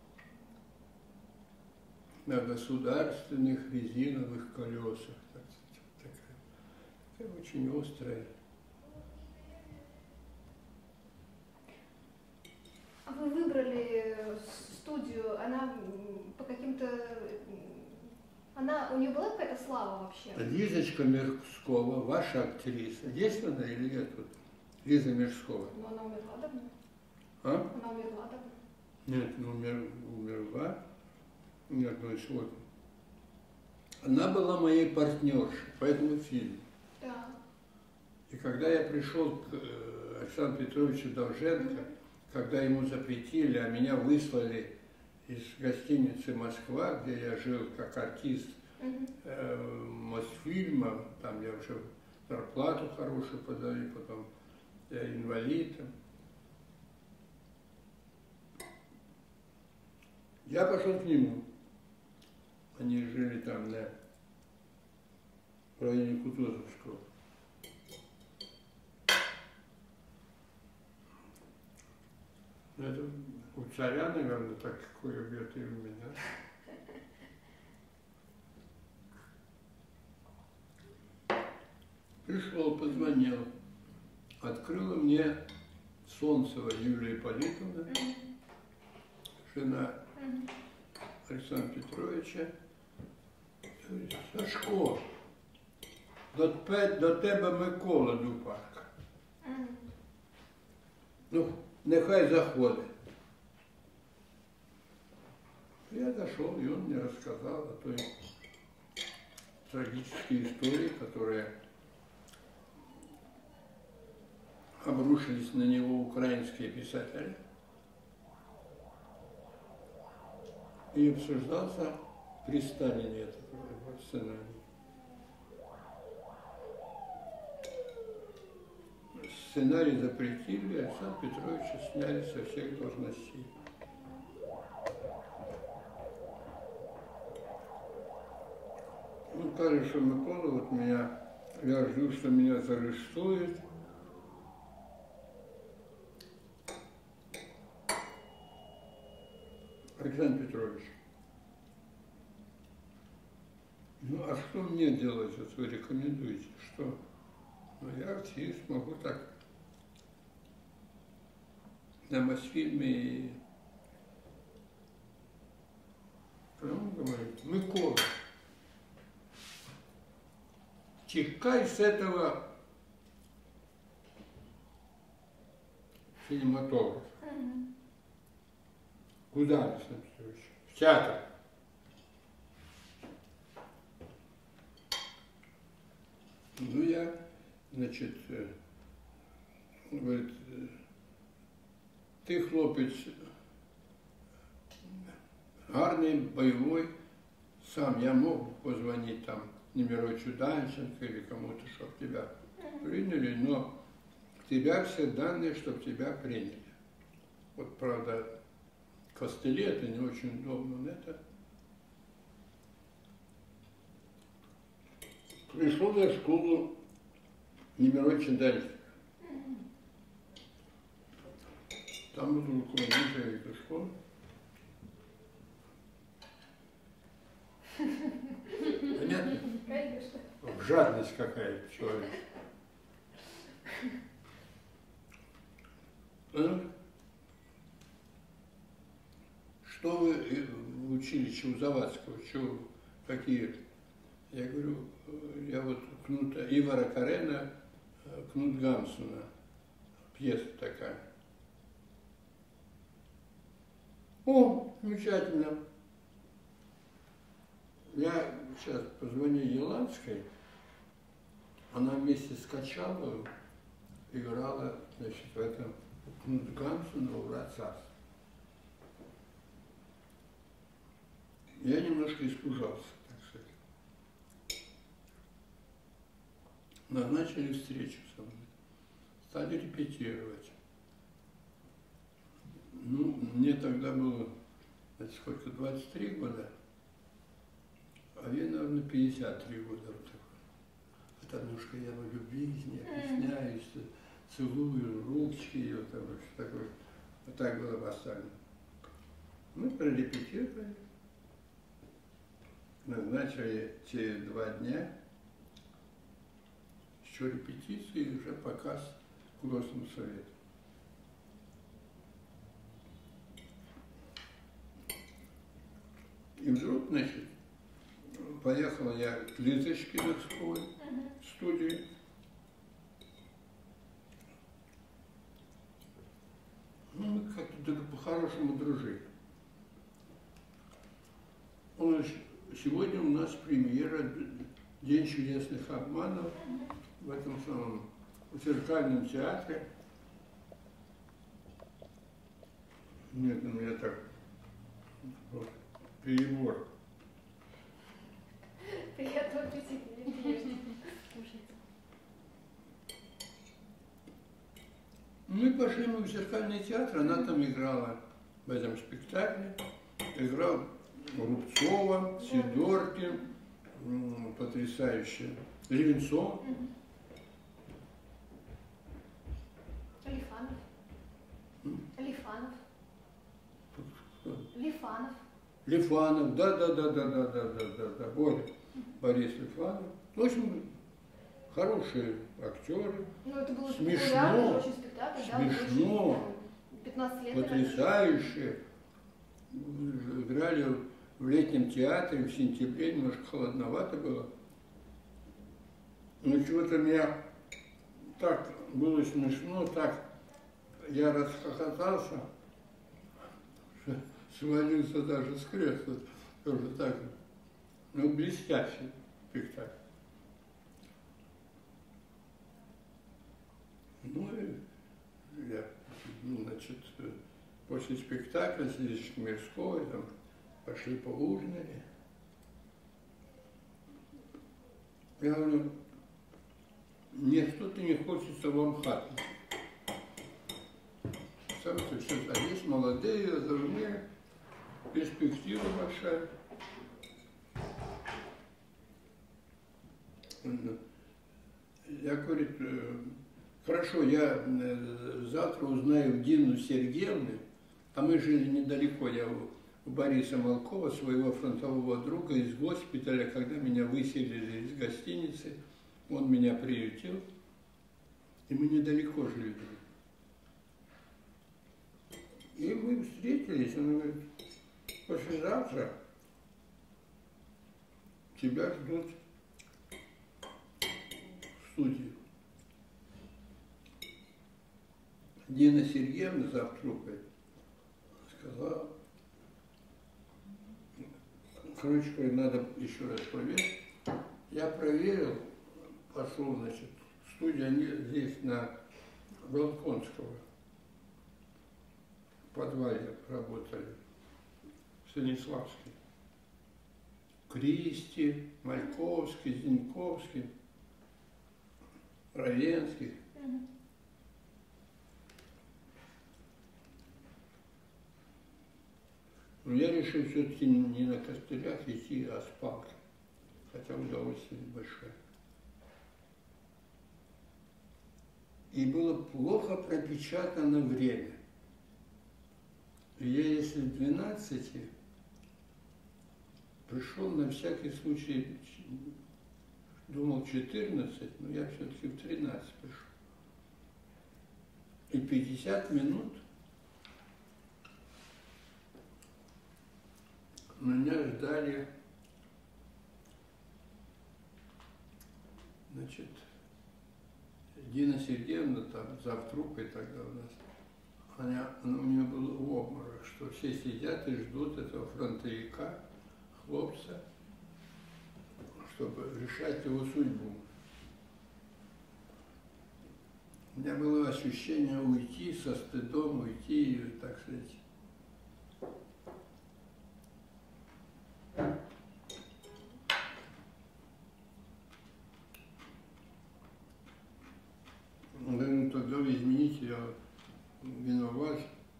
на государственных резиновых колесах. Такая очень острая. А вы выбрали студию, она по каким-то... у нее была какая-то слава вообще? Лизочка Мирскова, ваша актриса. Есть она или нет тут? Лиза Мирскова. Но она умерла давно. А? Она умерла давно. Нет, умерла. Нет, ну вот. Она была моей партнершей по этому фильму. Да. И когда я пришел к Александру Петровичу Довженко, когда ему запретили, а меня выслали из гостиницы «Москва», где я жил как артист Мосфильма, там я уже зарплату хорошую подали, потом я инвалид. Я пошел к нему. Они жили там в районе Кутузовского. Это у царя, наверное, такое бьет имя, да? Пришел, позвонил. Открыла мне Солнцева Юлия Ипполитовна, жена Александра Петровича. Говорить, Сашко, до тебе Микола Дупак. Ну, нехай заходить. Я дошел, и он мне рассказал о той трагической истории, которые обрушились на него украинские писатели. И обсуждался при Сталине этот сценарий. Сценарий запретили, Александра Петровича сняли со всех должностей. Ну, кажется, что Микола, вот меня, я жду, что меня заарестуют. Александр Петрович, ну а что мне делать, вот вы рекомендуете, что? Ну я артист, могу так на Мосфильме и прямо говорит, Микола, текай с этого кинематографа. Куда, Александр Петрович? В театр. Ну, я значит, говорит, ты, хлопец, гарний, бойовой, сам я мог позвонить там Немировичу Данченко или кому-то, чтобы тебя приняли, но к тебя все данные, чтобы тебя приняли. Вот, правда, костыли это не очень удобно, но это... Пришел я в школу Немировича Данченко. Там был руководитель этой школы. Понятно? Конечно. Жадность какая-то человек. Что вы в училище у Завадского, какие? Я говорю, я вот Кнута Ивара Карена, Кнут Гамсуна, пьеса такая. О, замечательно. Я сейчас позвоню Еланской, она вместе с Качаловым играла, значит, в этом Кнут Гамсуна «Врат царства». Я немножко испужался, так сказать. Назначили встречу со мной, стали репетировать. Ну, мне тогда было, значит, сколько, 23 года, а ей, наверное, 53 года. Вот такой. Танюшка, я в любви не объясняюсь, целую ручки ее, там, что такое. Вот так было поставлено. Мы прорепетировали, назначили через 2 дня еще репетиции и уже показ художественному совету. И вдруг, значит, поехал я к Лизочке Донской в студию. Ну, мы как-то по-хорошему дружили. Он говорит, сегодня у нас премьера «День чудесных обманов» в этом самом Центральном театре. Нет, у меня так вот, перебор. Приятного аппетита, не ешьте. Мы пошли в Зеркальный театр, она там играла в этом спектакле, играл Рубцова, Сидоркин, потрясающе, Левинцов. Лифанов. Лифанов. Лифанов. Лифанов, да. Ой, Борис Лифанов. В общем, хорошие актеры. Ну, это было Смешно, популярный очень спектакль, да, смешно, 15 лет. потрясающе. Играли в летнем театре, в сентябре, немножко холодновато было. Но чего-то меня так было смешно, так я расхохотался, что свалился даже с кресла. Тоже так, ну, блестящий спектакль. Ну и я, значит, после спектакля с Лизочкой Мирской там пошли поужинали. Я говорю, мне что-то не хочется в Амхат. Сам что-то есть, молодые, озорные, перспектива большая. Я, говорит, хорошо, я завтра узнаю Дину Сергеевну, а мы жили недалеко, я у Бориса Малкова, своего фронтового друга, из госпиталя, когда меня выселили из гостиницы, он меня приютил, и мы недалеко жили. И мы встретились, он говорит, послезавтра тебя ждут в студии. Дина Сергеевна завтракает, сказала, короче, надо еще раз проверить. Я проверил, пошел, значит, в студии, они здесь на Волконского в подвале работали, Станиславский. Кристи, Мальковский, Зиньковский, Равенский. Но я решил все-таки не на костылях идти, а с палкой. Хотя удовольствие небольшое. И было плохо пропечатано время. И я, если в 12 пришел на всякий случай, думал 14, но я все-таки в 13 пришел. И 50 минут меня ждали, значит, Дина Сергеевна, там, завтрукой тогда у нас, у нее был обморок, что все сидят и ждут этого фронтовика, хлопца, чтобы решать его судьбу. У меня было ощущение уйти со стыдом, уйти, так сказать. Ну, тогда вы извините, я виноват,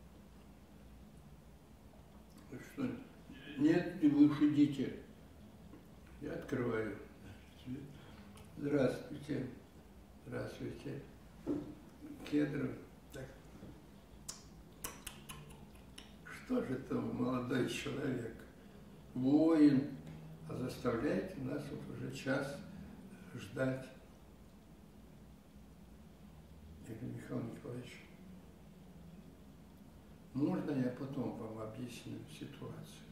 что нет, вы уж идите. Я открываю. Здравствуйте. Здравствуйте. Кедров. Так. Что же это молодой человек? Воин. А заставляете нас вот уже час ждать. Я говорю, Михаил Николаевич, можно я потом вам объясню ситуацию?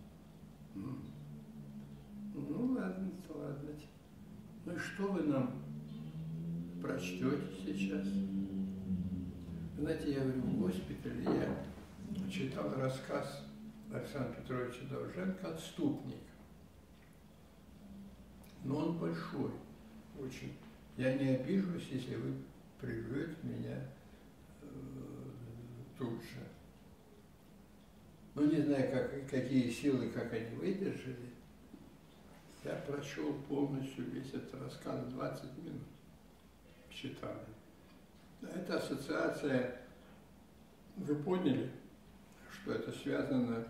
Ну ладно, ладно. Ну и что вы нам прочтете сейчас? Знаете, я говорю, в госпитале я читал рассказ Александра Петровича Довженко «Отступник». Но он большой, очень. Я не обижусь, если вы прижмете меня тут же. Ну, не знаю, какие силы, как они выдержали. Я прочел полностью весь этот рассказ, 20 минут читал. Это ассоциация, вы поняли, что это связано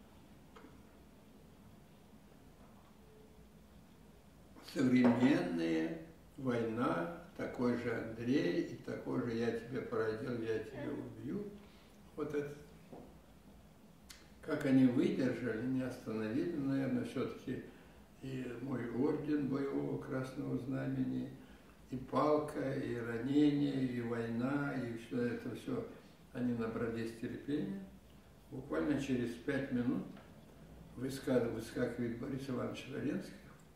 современная война, такой же Андрей и такой же я тебя породил, я тебя убью. Вот это. Как они выдержали, не остановили, наверное, все-таки и мой орден боевого Красного Знамени, и палка, и ранение, и война, и все это все, они набрались терпения. Буквально через 5 минут выскакивает Борис Иванович Лоренцкий,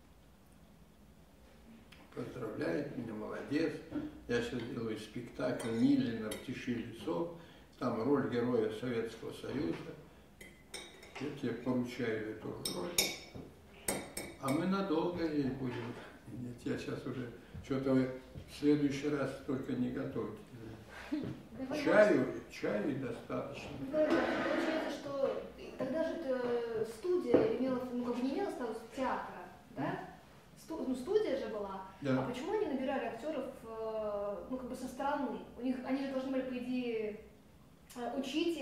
поздравляет меня, молодец, я сейчас делаю спектакль Нилина «В тиши лесов», там роль героя Советского Союза, я тебе поручаю эту роль. А мы надолго здесь будем. Нет, я сейчас уже, что-то вы в следующий раз только не готовьте. Чаю достаточно. Получается, что тогда же студия имела, ну, как бы не имела статус театра, да? Студия же была. Да. А почему они набирали актеров, ну, как бы со стороны? Они же должны были, по идее, учить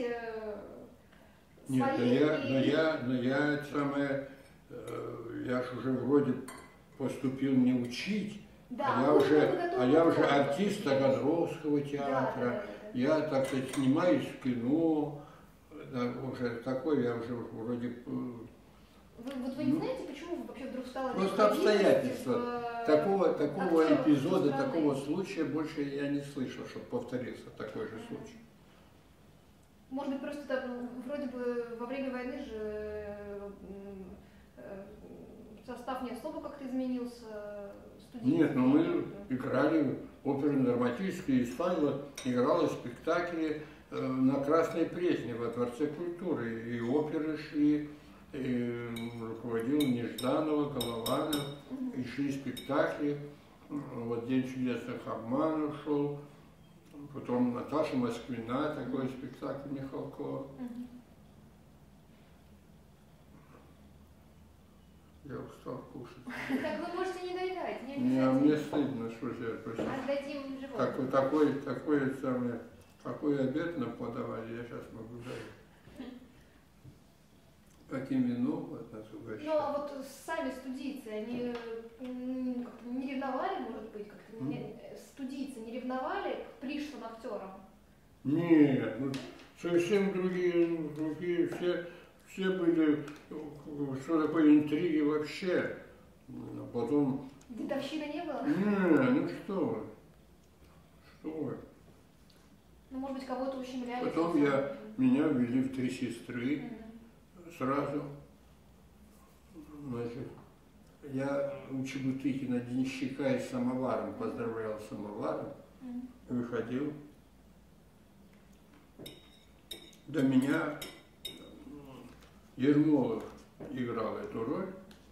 свои... Я ж уже вроде поступил не учить, да, я уже артист Таганровского театра, я, так сказать, снимаюсь в кино, да, уже такой, я уже вроде... Вы не знаете, почему вообще вдруг стало... Просто обстоятельства. Такого эпизода, такого случая больше я не слышал, чтобы повторился такой же случай. Может быть, просто так, вроде бы во время войны же состав не особо как-то изменился. Нет, но мы играли оперно-драматические, Исфанова играла спектакли на Красной Пресне во Дворце культуры. И оперы шли, и руководил Нежданова, Голованов, и шли спектакли. вот «День чудесных обманов» шел, потом «Наташа Москвина», такой спектакль Михалкова. Я устал кушать. Так вы можете не доедать, не Не, а обязательно. мне стыдно, что же я просто... Отдадим животным. Такой обед нам подавали, я сейчас могу дать. Каким вином вот нас угощают. Ну, а вот сами студийцы, они как-то не ревновали, может быть, как-то студийцы не ревновали к пришлым актерам? Нет, ну, совсем другие, все были, что такое интриги вообще. А потом... Дедовщины не было? Не, ну что вы. Ну, может быть, кого-то ущемляли? Потом меня ввели в «Три сестры» сразу. Значит, я у Чебутыкина денщика и самоваром поздравлял с самоваром, выходил. До меня Ермолов играл эту роль.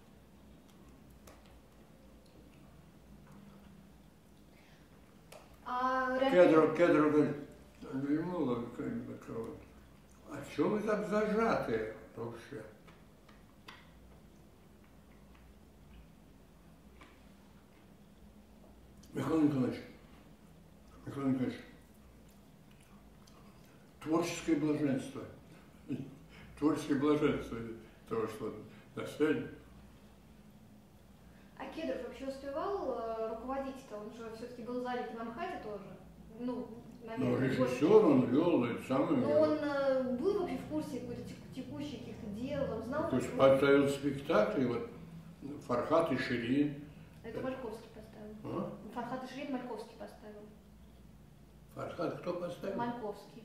Кедров говорит, Ермолов, а что вы так зажатые вообще? Михаил Николаевич, творческое блаженство того, что на сцене. А Кедров вообще успевал руководить-то? Он же все-таки был занят на МХАТе тоже. Ну, наверное, Но режиссер он вел, это самое. Но он был вообще в курсе какой-то текущих каких-то дел, он знал? То есть поставил спектакль, вот Фархат и Ширин. Это Мальковский поставил. А? Фархат и Ширин Мальковский поставил. Фархат кто поставил? Мальковский.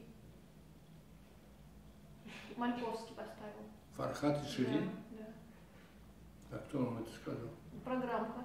Мальковский поставил. Фархат и Ширин? Да. А кто вам это сказал? Программка.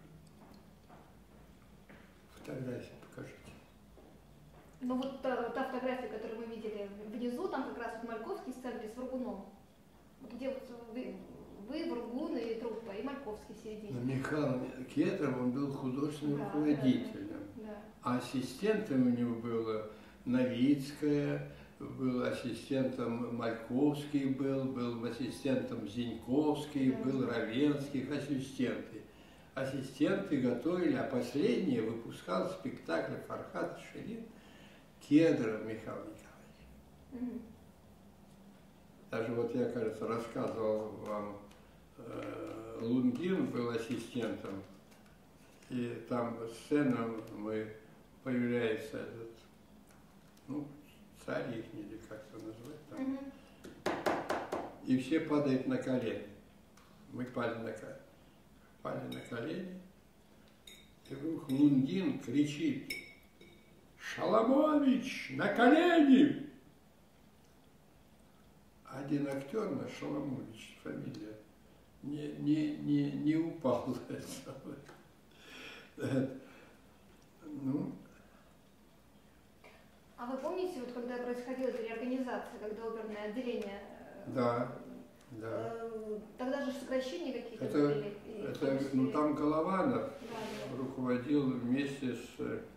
Фотографии покажите. Ну вот та фотография, которую мы видели внизу, там как раз вот Мальковский в центре с Варгуном. Вот где вот вы Варгун и труппа, и Мальковский в середине. Но Михаил Кедров, он был художественным руководителем. Да. А ассистентом у него было Новицкая, был ассистентом Мальковский, был ассистентом Зиньковский, был Равенских ассистенты. Ассистенты готовили, а последние выпускал спектакль Фархат и Ширин Кедров Михаил Николаевич. Даже вот я, кажется, рассказывал вам, Лунгин был ассистентом, и там сцена появляется этот, ну, царь их, или как это назвать там, и все падают на колени. Мы пали на колени, и вдруг Лунгин кричит: «Шаламович, на колени!» Один актер наш, Шаламович, фамилия, не упал. Ну. А вы помните, вот когда происходила эта реорганизация, когда оперное отделение? Да. Тогда же сокращения какие-то были. Ну там Голованов руководил вместе с...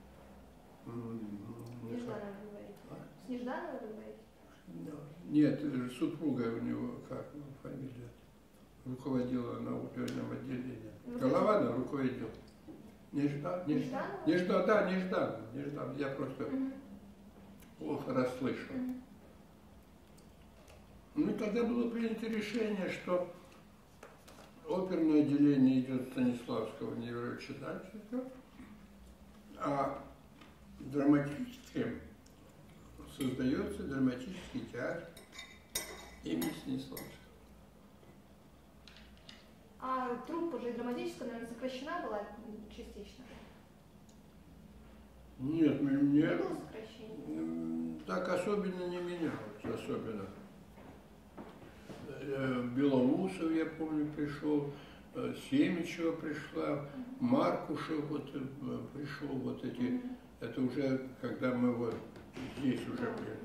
Неждановой вы говорите? С Неждановой вы говорите? Нет, супруга у него, как фамилия, руководила на оперном отделении. Голованов руководил. Нежданов. Я просто плохо расслышал. Ну и тогда было принято решение, что оперное отделение идет Станиславского Невровича Данченко, а драматическим создается драматический театр имени Станиславского. А труппа же драматическая, наверное, сокращена была частично? Нет, Не мне было сокращения? так особенно не менялось, особенно. Белоусов, я помню, пришел, Семичева пришла, Маркушев вот пришел, вот эти, это уже, когда мы вот здесь уже были.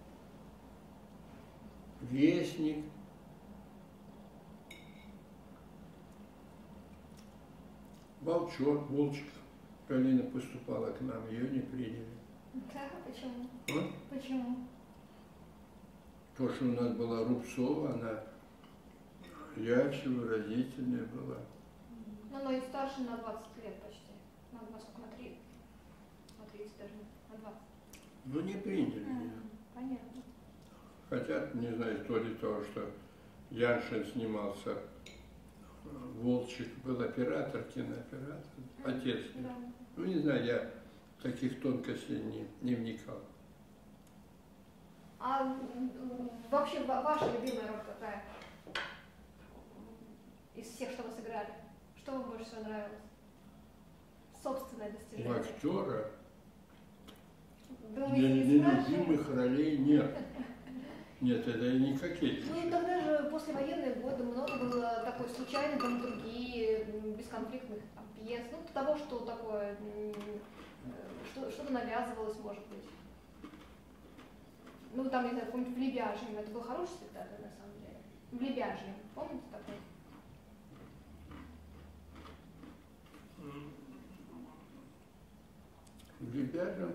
Вестник. Волчек, Галина поступала к нам, ее не приняли. Да, почему? Вот. Почему? То, что у нас была Рубцова, она ярче, выразительная была. Ну, она и старше на 20 лет почти. На сколько? На 3? На 30 даже, на 20. Ну, не приняли меня. Понятно. Хотя, не знаю, то ли того, что Яншин снимался, Волчек был оператор, кинооператор, отец. Да. Ну, не знаю, я таких тонкостей не вникал. А вообще ваша любимая роль какая? Из всех, что вы сыграли? Что вам больше всего нравилось? Собственное У достижение. актера Думаете, не нелюбимых ролей нет. Нет, это я не кокетничаю. Ну, тогда же послевоенные годы много было такой случайной драматургии, бесконфликтных там, пьес, ну, того, что такое, что-то навязывалось, может быть. Ну, там, не знаю, помните, в Лебяжьем, это был хороший спектакль, на самом деле. В Лебяжьем, помните такой? В Лебяжьем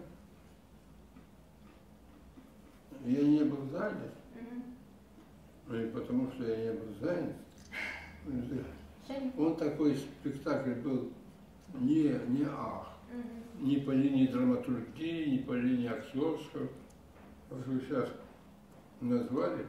я не был занят, и потому что я не был занят. Он такой спектакль был не ах, ни по линии драматургии, ни по линии актерского. Как вы сейчас назвали,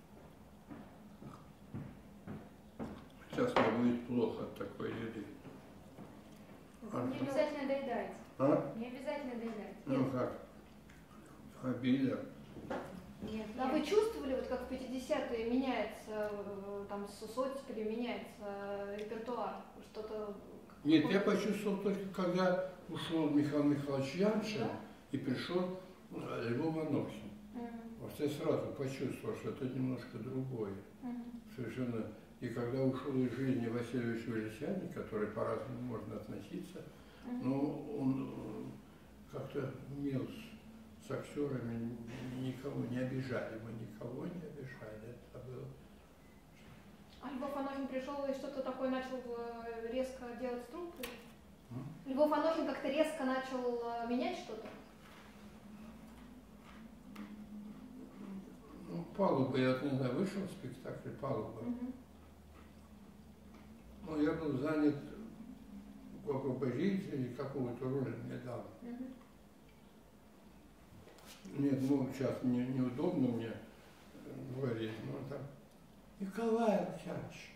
сейчас мне будет плохо от такой еды. Не обязательно доедать. А? Не обязательно доедать. Ну как? Обида. Нет. А вы чувствовали, вот как в 50-е меняется, там, с оттепелью меняется репертуар? Что-то... Нет, я почувствовал только, когда ушел Михаил Михайлович Яншин, да? И пришел Львов Анохин. Вот я сразу почувствовал, что это немножко другое. Совершенно. И когда ушел из жизни Василий Величанин, который по-разному можно относиться, но он как-то умел с актерами никого не обижали, мы никого не обижали. Это было. А Львов Анохин пришел и что-то такое начал резко делать с труппой? Львов Анохин как-то резко начал менять что-то? Ну, «Палуба», я вот не знаю, вышел спектакль «Палуба». Ну, я был занят в освободителе, какую-то роль мне дал. Нет, ну, сейчас неудобно мне говорить, но там Николай Александрович,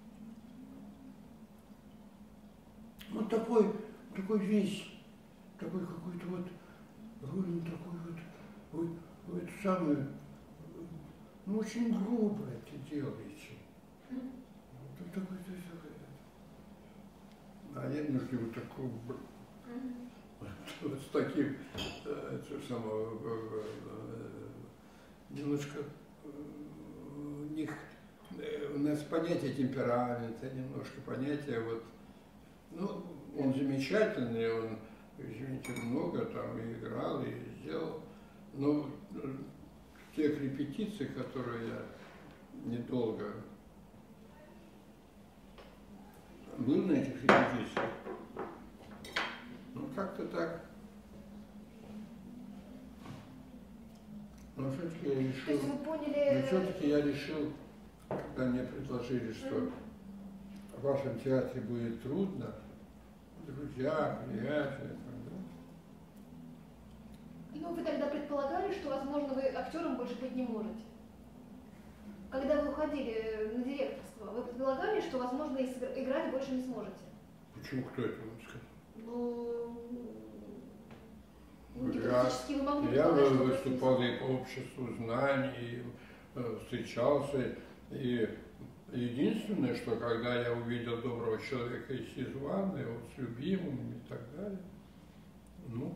он такой весь, такой какой-то вот, роль такой вот самый, ну, очень грубо это делаете. А я немножко вот такого, вот с таким, немножко у нас понятие темперамента, немножко понятие вот, ну, он замечательный, он, извините, много там и играл, и сделал, но тех репетиций, которые я недолго был на этих репетициях, ну, как-то так. Но все-таки я решил, То есть вы поняли... но все-таки я решил, когда мне предложили, что в вашем театре будет трудно, друзья, приятели, Ну, вы тогда предполагали, что, возможно, вы актером больше быть не можете? Когда вы уходили на директорство, вы предполагали, что, возможно, играть больше не сможете? Почему, кто это вам сказал? Ну, гипотетически вы могли Я предполагать, что выступал и по обществу знаний, и встречался, и единственное, что когда я увидел доброго человека из Сизвана, вот с любимым и так далее, ну,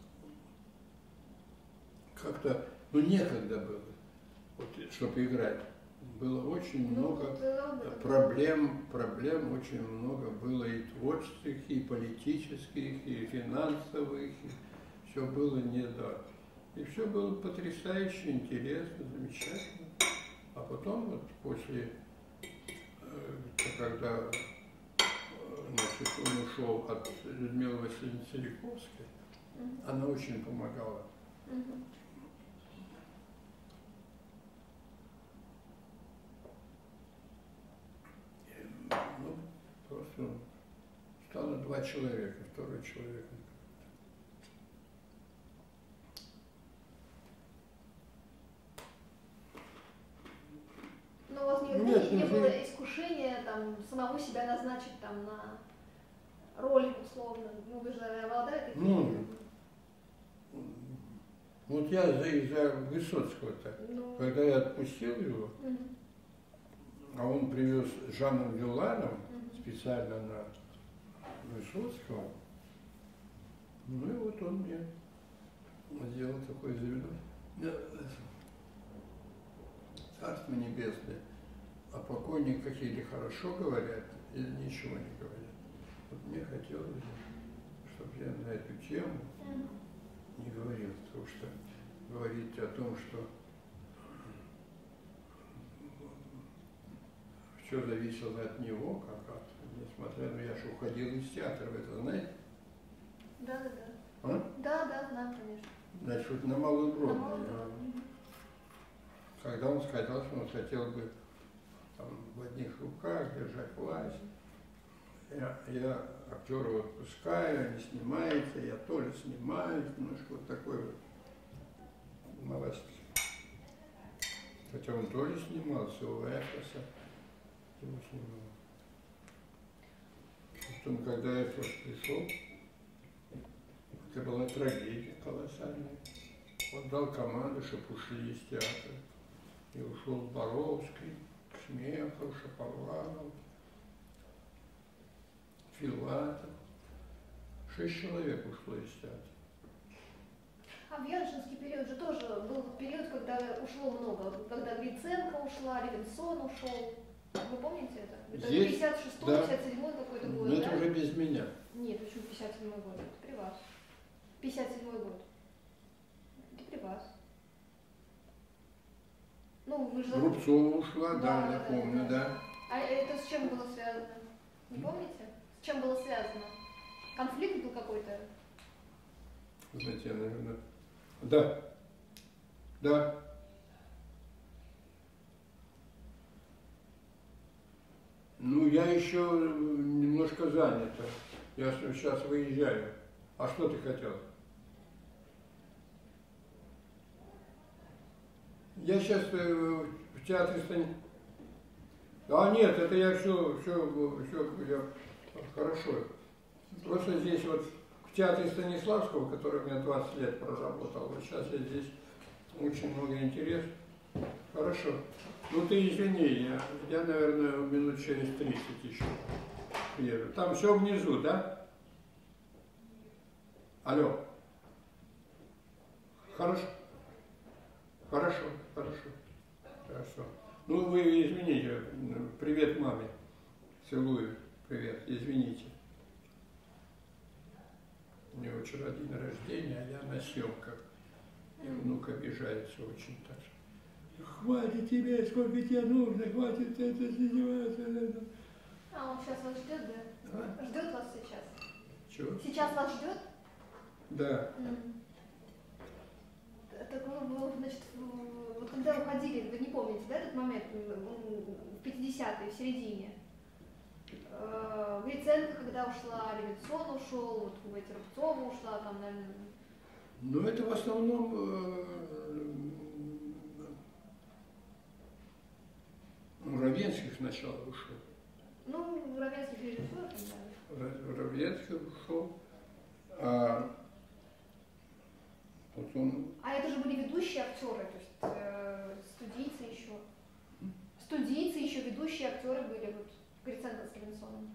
как-то, ну, некогда было, вот, чтобы играть. Было очень много проблем очень много было и творческих, и политических, и финансовых, и все было не до. И все было потрясающе, интересно, замечательно. А потом, вот после, когда значит, он ушел от Людмилы Васильевны Целиковской. Она очень помогала. Ну, просто стало 2 человека, второй человек. Но у вас не было искушения там самого себя назначить там на роль условно? Ну вы же обладаете таким. Ну, вот я из-за Высоцкого-то, когда я отпустил его, а он привез Жанну Вилану специально на Высоцкого, ну и вот он мне сделал такой заведение. Царство небесное, о покойниках или хорошо говорят, или ничего не говорят. Вот мне хотелось бы, чтобы я на эту тему не говорил, потому что говорить о том, что все зависело от него, как от, несмотря на я же уходил из театра, вы это знаете? Да. А? Да, знаю, конечно. Значит, вот на Малую Броду. Когда он сказал, что он хотел бы там, в одних руках держать власть, я актера отпускаю, не снимаете, я тоже снимаюсь, немножко вот такой вот малость. Хотя он тоже снимался, у Эфеса его снимал. Потом, когда Эфес пришел, это была трагедия колоссальная. Он дал команду, чтобы ушли из театра. И ушел Боровский, Смехов, Шаповалов, Филатов. 6 человек ушло из театра. А в Яншинский период же тоже был период, когда ушло много. Когда Гриценко ушла, Левинсон ушел. Вы помните это? Это 56-й, да. 57-й какой-то год, Но да? это уже без меня. Нет, почему 57-й год? Это при вас. 57-й год. Это при вас. Ну, вы же... Рубцова ушла, да, я помню, да. А это с чем было связано? Не помните? С чем было связано? Конфликт был какой-то? Знаете, я, наверное... Да. Ну, я еще немножко занят. Я сейчас выезжаю. А что ты хотел? Я сейчас в театре станет. А нет, это я все, я хорошо. Просто здесь вот в театре Станиславского, который у меня 20 лет проработал, вот сейчас я здесь очень много интереса. Хорошо. Ну ты извини, я наверное, минут через 30 еще приеду. Там все внизу, да? Алло. Хорошо. Ну вы извините, привет маме. Целую, привет, извините. У него вчера день рождения, а я на съемках. И внук обижается очень так. Хватит тебе, сколько тебе нужно, хватит это заниматься. А он сейчас вас ждет, да? А? Ждет вас сейчас? Чего? Сейчас вас ждет? Да. Так вы, значит, вот когда уходили, вы не помните, да, этот момент, в 50-е, в середине? Гриценко, когда ушла, Левинсон ушел, вот Рубцова ушла, там, наверное... Ну, это в основном Равенский сначала ушел. Ну, Равенский режиссер, да. Равенский ушел, а потом... А это же были ведущие актеры, то есть студийцы еще. Студийцы еще, ведущие актеры были, вот, Гриценко с Левинсоном.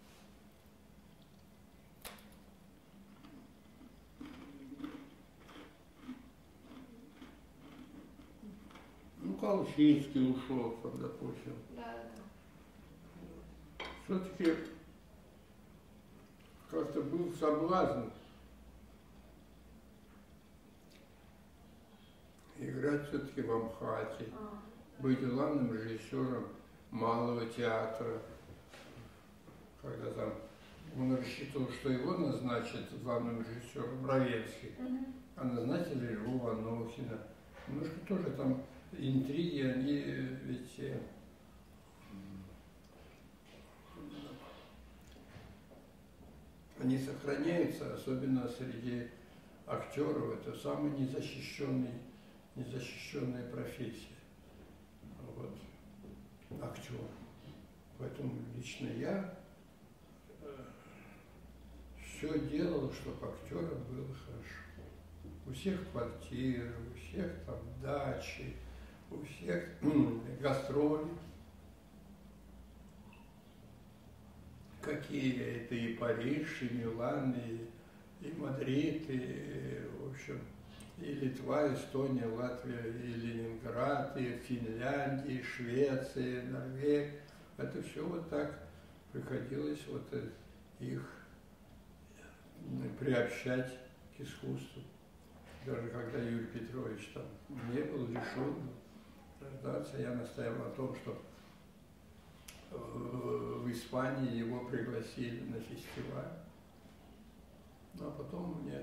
Ну, Колчинский ушел, допустим. Да. Все-таки как-то был соблазн играть все-таки в Амхате, быть главным режиссером малого театра, когда там Он рассчитывал, что его назначат главным режиссером Равенский, а назначили Львова Анохина. Немножко тоже там интриги, они ведь они сохраняются, особенно среди актеров. Это самая незащищенная профессия. Вот. Актер. Поэтому лично я все делал, чтобы актерам было хорошо. У всех квартиры, у всех там дачи, у всех гастроли. Какие это и Париж, и Милан, и Мадрид, и, в общем, и Литва, Эстония, Латвия, и Ленинград, и Финляндия, и Швеция, и Норвегия. Это все вот так приходилось вот их приобщать к искусству. Даже когда Юрий Петрович там не был лишен рождаться, я настоял на том, что в Испании его пригласили на фестиваль. Ну, а потом мне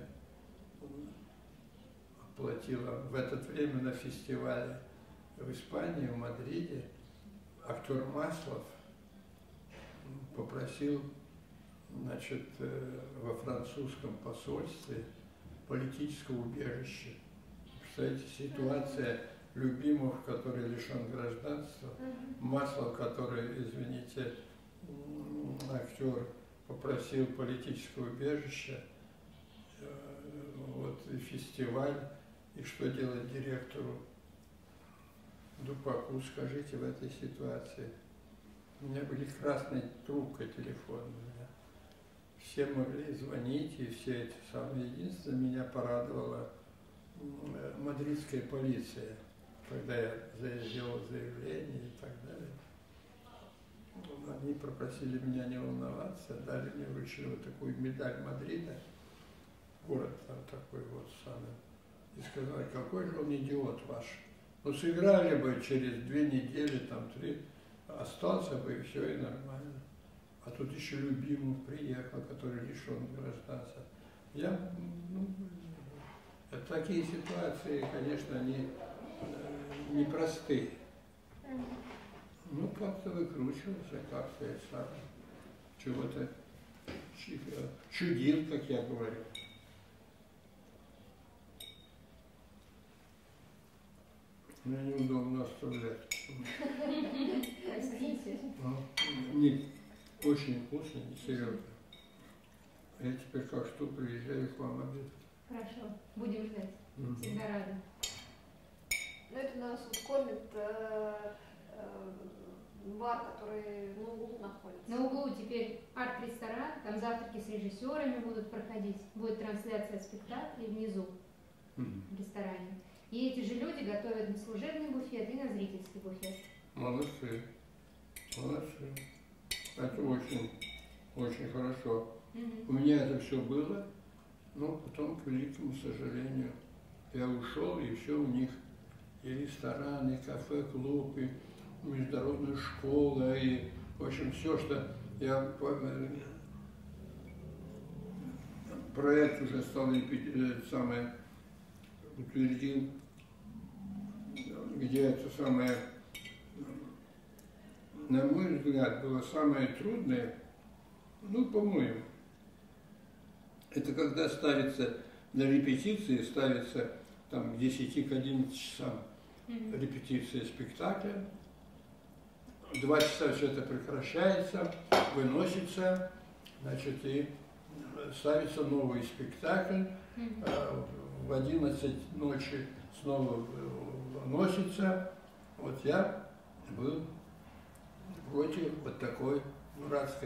оплатила в это время на фестивале в Испании, в Мадриде, актер Маслов попросил, значит, во французском посольстве политического убежища. Представляете, ситуация Любимов, который лишен гражданства, Маслов, который, извините, актер, попросил политического убежища, вот и фестиваль, и что делать директору Дупаку, скажите, в этой ситуации. У меня были красная трубка телефонная, все могли звонить, и все эти самые. Единственное, меня порадовала мадридская полиция, когда я сделал заявление и так далее. Они попросили меня не волноваться, дали мне, вручили вот такую медаль Мадрида, город там такой вот самый, и сказали, какой же он идиот ваш. Ну, сыграли бы через 2 недели, там 3, остался бы, и все, и нормально. А тут еще Любимов приехал, который лишен гражданства. Такие ситуации, конечно, они непростые. Ну, как-то выкручивался, как-то я сам чего-то чудил, как я говорю. Мне неудобно оставлять. Простите. Нет, очень вкусно, серьезно. Я теперь как что приезжаю к вам обедать. Хорошо, будем ждать. Всегда рады. Ну, это нас вот кормит бар, который на углу находится. На углу теперь арт-ресторан, там завтраки с режиссерами будут проходить, будет трансляция спектаклей внизу в ресторане. И эти же люди готовят на служебный буфет и на зрительский буфет. Молодцы, молодцы. Это очень, очень хорошо. У меня это все было, но потом, к великому сожалению, я ушел, и все у них, и рестораны, и кафе, клуб, и международная школа, и, в общем, все, что я проект уже стал самое утвердил, где это самое, на мой взгляд, было самое трудное, ну, по-моему, это когда ставится на репетиции, ставится там к 10 к 11 часам репетиция спектакля, 2 часа все это прекращается, выносится, значит, и ставится новый спектакль, в 11 ночи снова носится. Вот я был против вот такой дурацкой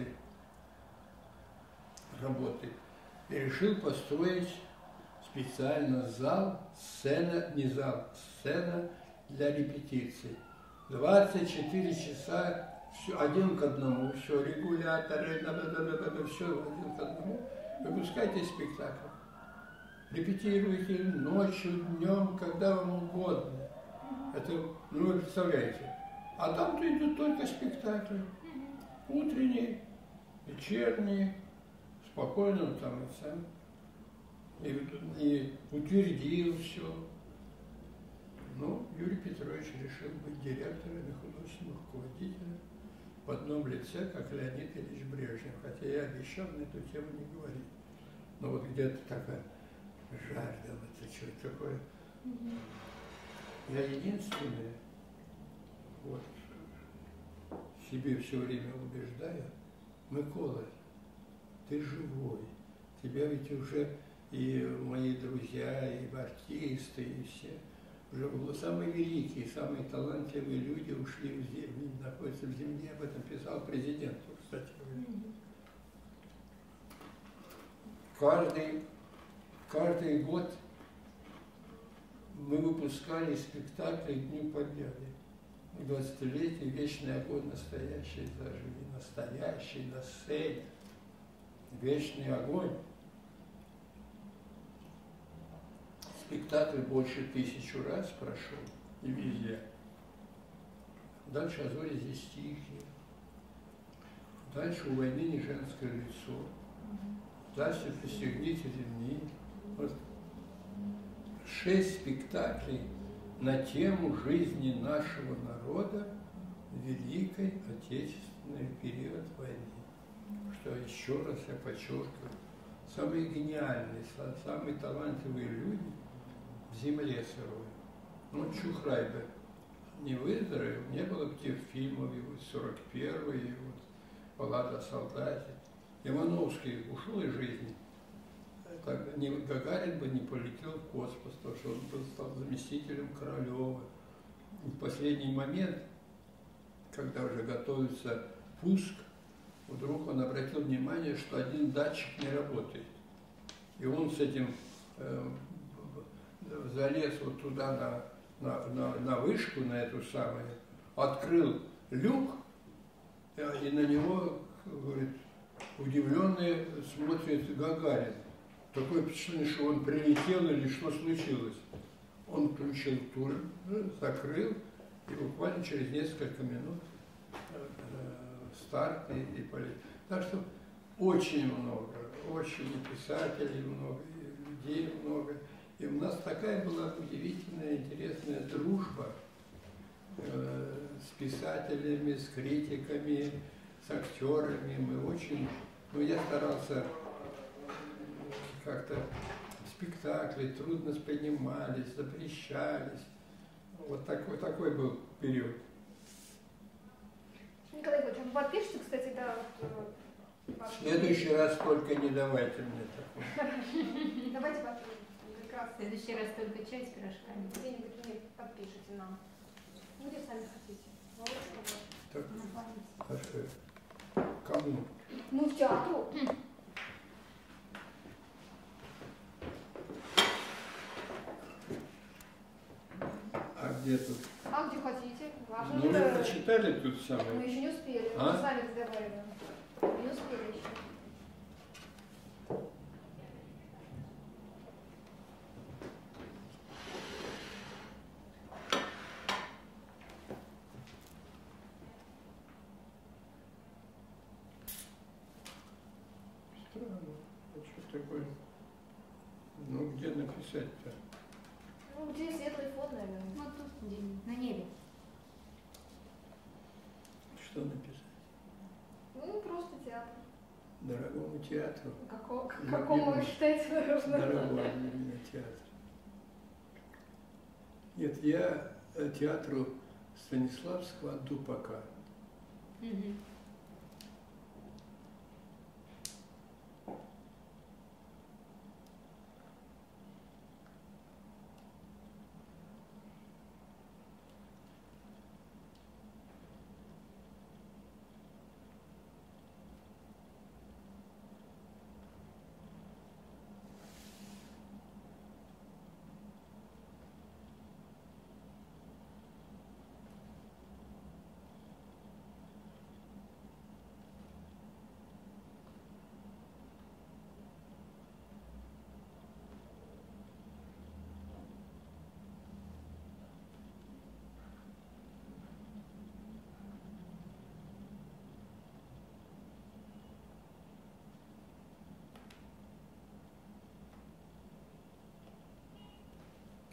работы. И решил построить специально зал, сцена, не зал, сцена для репетиций. 24 часа, все один к одному, все, регуляторы, все один к одному. Выпускайте спектакль. Репетируйте ночью, днем, когда вам угодно. Это, ну, вы представляете. А там идут только спектакли. Утренние, вечерние, спокойно он там и сам и утвердил все. Но Юрий Петрович решил быть директором и художественным руководителем в одном лице, как Леонид Ильич Брежнев. Хотя я обещал на эту тему не говорить. Но вот где-то такая жажда, вот это что такое. Я единственный, вот, себе все время убеждаю, Микола, ты живой. Тебя ведь уже и мои друзья, и артисты, и все, уже самые великие, самые талантливые люди ушли в землю, находятся в земле. Об этом писал президент, кстати говоря. Каждый год мы выпускали спектакли к Дню Победы. 20-летие, вечный огонь настоящий заживи, настоящий на сцене, вечный огонь. Спектакль больше 1000 раз прошел, и везде. Дальше «А зори здесь тихие». Дальше «У войны не женское лицо». Дальше «Пристегните ремни». Вот 6 спектаклей на тему жизни нашего народа в Великой Отечественный период войны. Что еще раз я подчеркиваю, самые гениальные, самые талантливые люди в земле сырой. Ну, Чухрайбе не выздоровел, не было тех фильмов, и вот 41-й, и вот «Баллада о солдате». Ивановский ушел из жизни. Гагарин бы не полетел в космос, потому что он стал заместителем Королева. И в последний момент, когда уже готовится пуск, вдруг он обратил внимание, что один датчик не работает. И он с этим залез вот туда на вышку, на эту самую, открыл люк, и на него, говорит, удивленный смотрит Гагарин. Такое впечатление, что он прилетел или что случилось. Он включил тур, закрыл, и буквально через несколько минут старт и полет. Так что очень много, очень и писателей много, и людей много. И у нас такая была удивительная, интересная дружба с писателями, с критиками, с актерами. Мы очень, я старался как-то спектакли трудно принимались, запрещались. Вот такой был период. Николай Иванович, вы подпишите, кстати, да, вот, В следующий раз только не давайте мне такое. Давайте подпишем. Прекрасно. В следующий раз только чай с пирожками. Где-нибудь подпишите нам. Ну, где сами хотите. Так, кому? Ну, в театру. А где тут? А где хотите. Важно, Ну, вы прочитали тут Мы самое? еще не успели. А? Мы сами разговариваем. Не успели еще. Странно. А что такое? Ну, где написать-то? Ну, где светлый фон, наверное. Вот тут, на небе. Что написать? Ну, просто театр. Дорогому театру. Какому вы считаете нужно? Дорогой для меня театр. Нет, я театру Станиславского отду пока.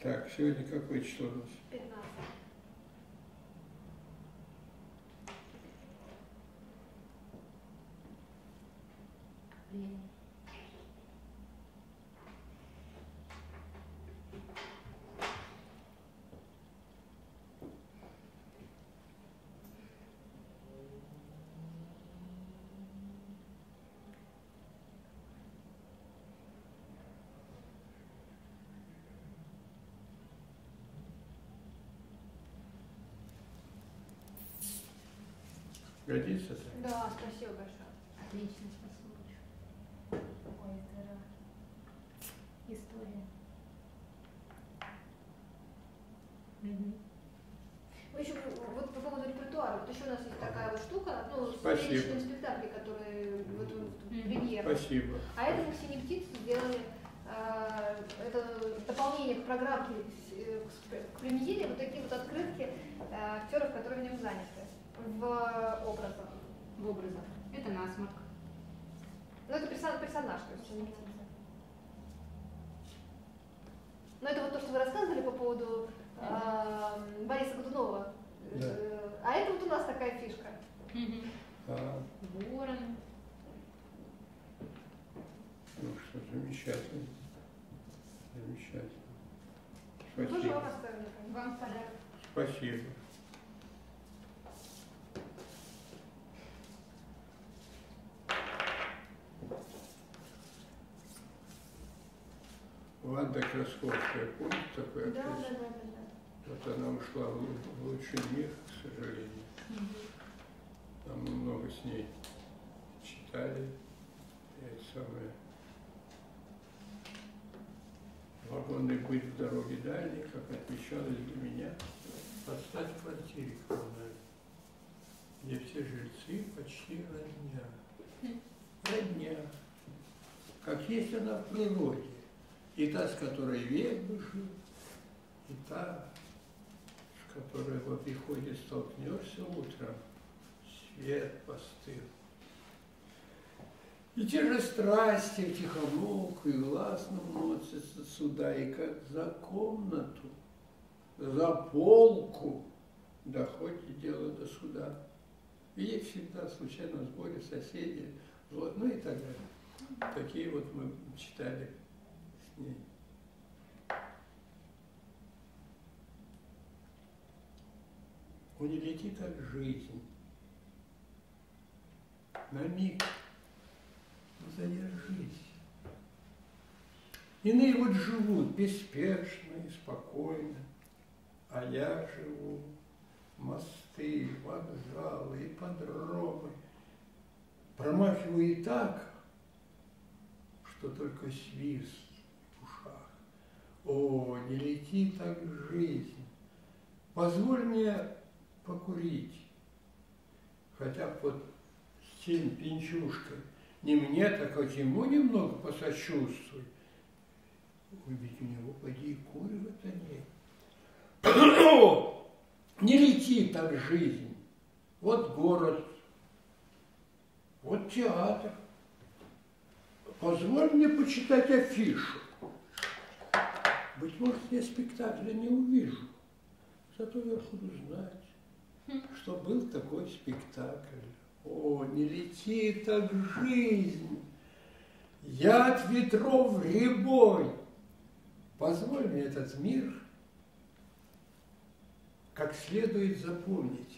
Так, сегодня какое число у нас? 15. Время. Годится-то? Да, спасибо большое. Отлично, спасибо большое. Ой, здорово. История. Мгм. Ну, еще вот по поводу репертуара, вот еще у нас есть такая вот штука, ну, Спасибо. сценичные спектакли, которые вот в премьеру. Спасибо. А это мы в «Синей птице» сделали, это дополнение к программке, к премьере, вот такие вот открытки актеров, которые в нем заняты, в образах. В образах. Это насморк. Ну, это персонаж, то есть «Синяя птица». Но это вот то, что вы рассказывали по поводу Бориса Годунова. Да. А это вот у нас такая фишка. А, Ворон. ну что, замечательно. Замечательно. Тоже вам Спасибо. оставили. Вам подарок. Спасибо. Ванда Красковская, помните такой Да, актрису? да, да, да. Вот она ушла в лучший мир, к сожалению. Там мы много с ней читали. И это самое. Вагонный быт в дороге дальней, как отвечалось для меня, подстать в квартире коммунальной, где все жильцы почти родня. Родня. Как есть она в природе. И та, с которой век бы жил, и та, с которой во приходе столкнешься утром, свет постыл. И те же страсти втихомолку и гласно вносятся сюда, и как за комнату, за полку доходит дело до суда. Видите, всегда в случайном сборе соседи, вот, ну и так далее. Такие вот мы читали с ней. Он не летит, как жизнь. На миг задержись. Иные вот живут беспечно и спокойно, а я живу мосты, вокзалы, ипподромы. Промахиваю и так, что только свист в ушах. О, не лети так жизнь, позволь мне покурить, хотя бы вот с тем пинчушкой, не мне, так хоть ему немного посочувствуй. Ведь у него, поди, и курева-то нет. Не лети так жизнь. Вот город, вот театр. Позволь мне почитать афишу. Быть может, я спектакля не увижу, зато я буду знать, что был такой спектакль. О, не лети так жизнь, я от ветров рябой. Позволь мне этот мир как следует запомнить.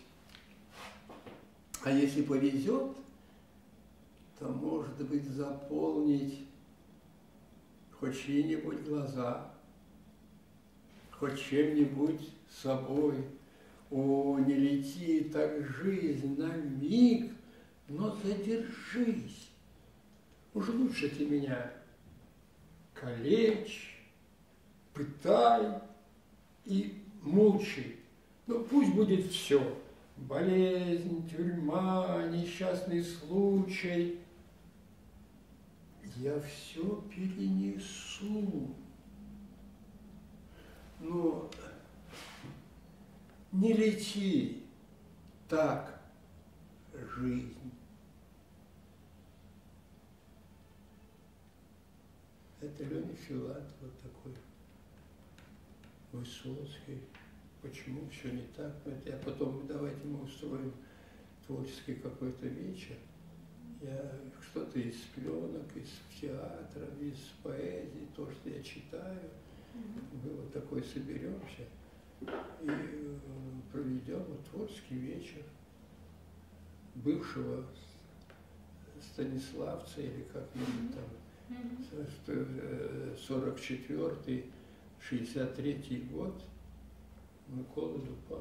А если повезет, то, может быть, заполнить хоть чьи-нибудь глаза, хоть чем-нибудь собой. О, не лети так жизнь на миг, но задержись. Уж лучше ты меня калечь, пытай и мучай. Ну, пусть будет все. Болезнь, тюрьма, несчастный случай. Я все перенесу. Но не лети так жизнь. Это Леня Филатов вот такой Высоцкий, почему все не так? Я потом, давайте мы устроим творческий какой-то вечер. Я что-то из пленок, из театра, из поэзии, то, что я читаю, мы вот такой соберемся и проведем вот творческий вечер бывшего Станиславца или как-нибудь там, 44-й, 63-й год, Микола Дупак.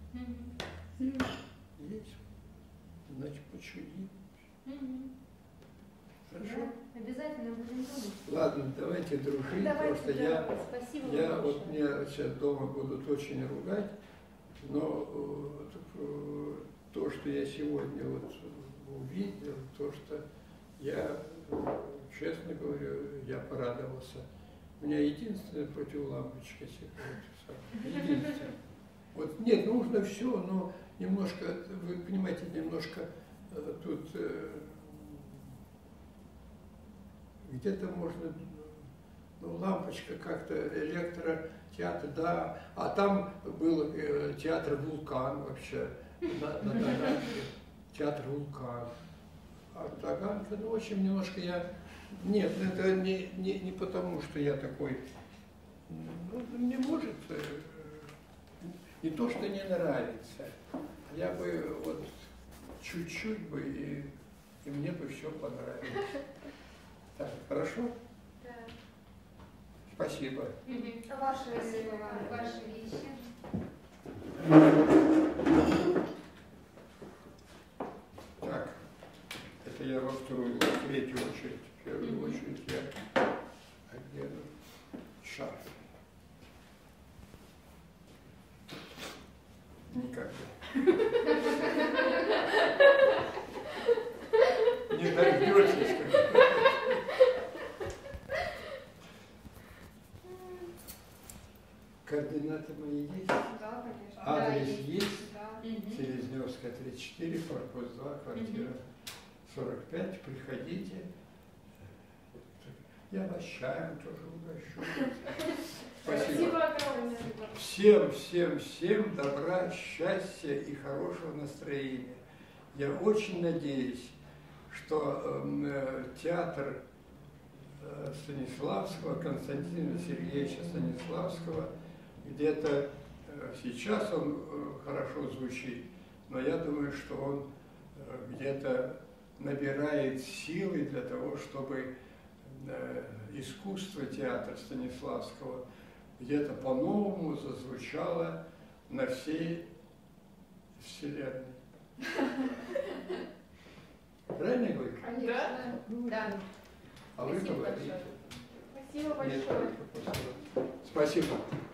Есть, значит, почудим. Хорошо? Да, обязательно будем думать. Ладно, давайте дружить, Давайте, потому что да, спасибо я вам вот большое. меня сейчас дома будут очень ругать, но то, что я сегодня вот увидел, то, что я, честно говорю, я порадовался. У меня единственное против лампочки единственное. Вот нет, нужно все, но немножко, вы понимаете, немножко тут где-то можно, ну, лампочка как-то, электротеатр, да, а там был театр «Вулкан» вообще, на Таганке, театр «Вулкан». А Таганка, ну, в общем, немножко я, нет, это не потому, что я такой, ну, мне может, не то, что не нравится, я бы вот чуть-чуть бы, и мне бы все понравилось. Так, хорошо? Да. Спасибо. Ваши вещи. Так, это я в третью очередь. В первую очередь я одену шарф. Никогда. Не дождетесь. Координаты мои есть? Да, конечно. Адрес Да, есть? Да. Селезневская, 34, корпус 2, квартира 45. Приходите. Я вас чаем тоже угощу. Спасибо. Огромное. Всем добра, счастья и хорошего настроения. Я очень надеюсь, что театр Станиславского, Константина Сергеевича Станиславского, где-то сейчас он хорошо звучит, но я думаю, что он где-то набирает силы для того, чтобы искусство театра Станиславского где-то по-новому зазвучало на всей вселенной. Правильно я говорю? Конечно. Да. А вы Спасибо говорите. большое. Спасибо Нет, большое. спасибо.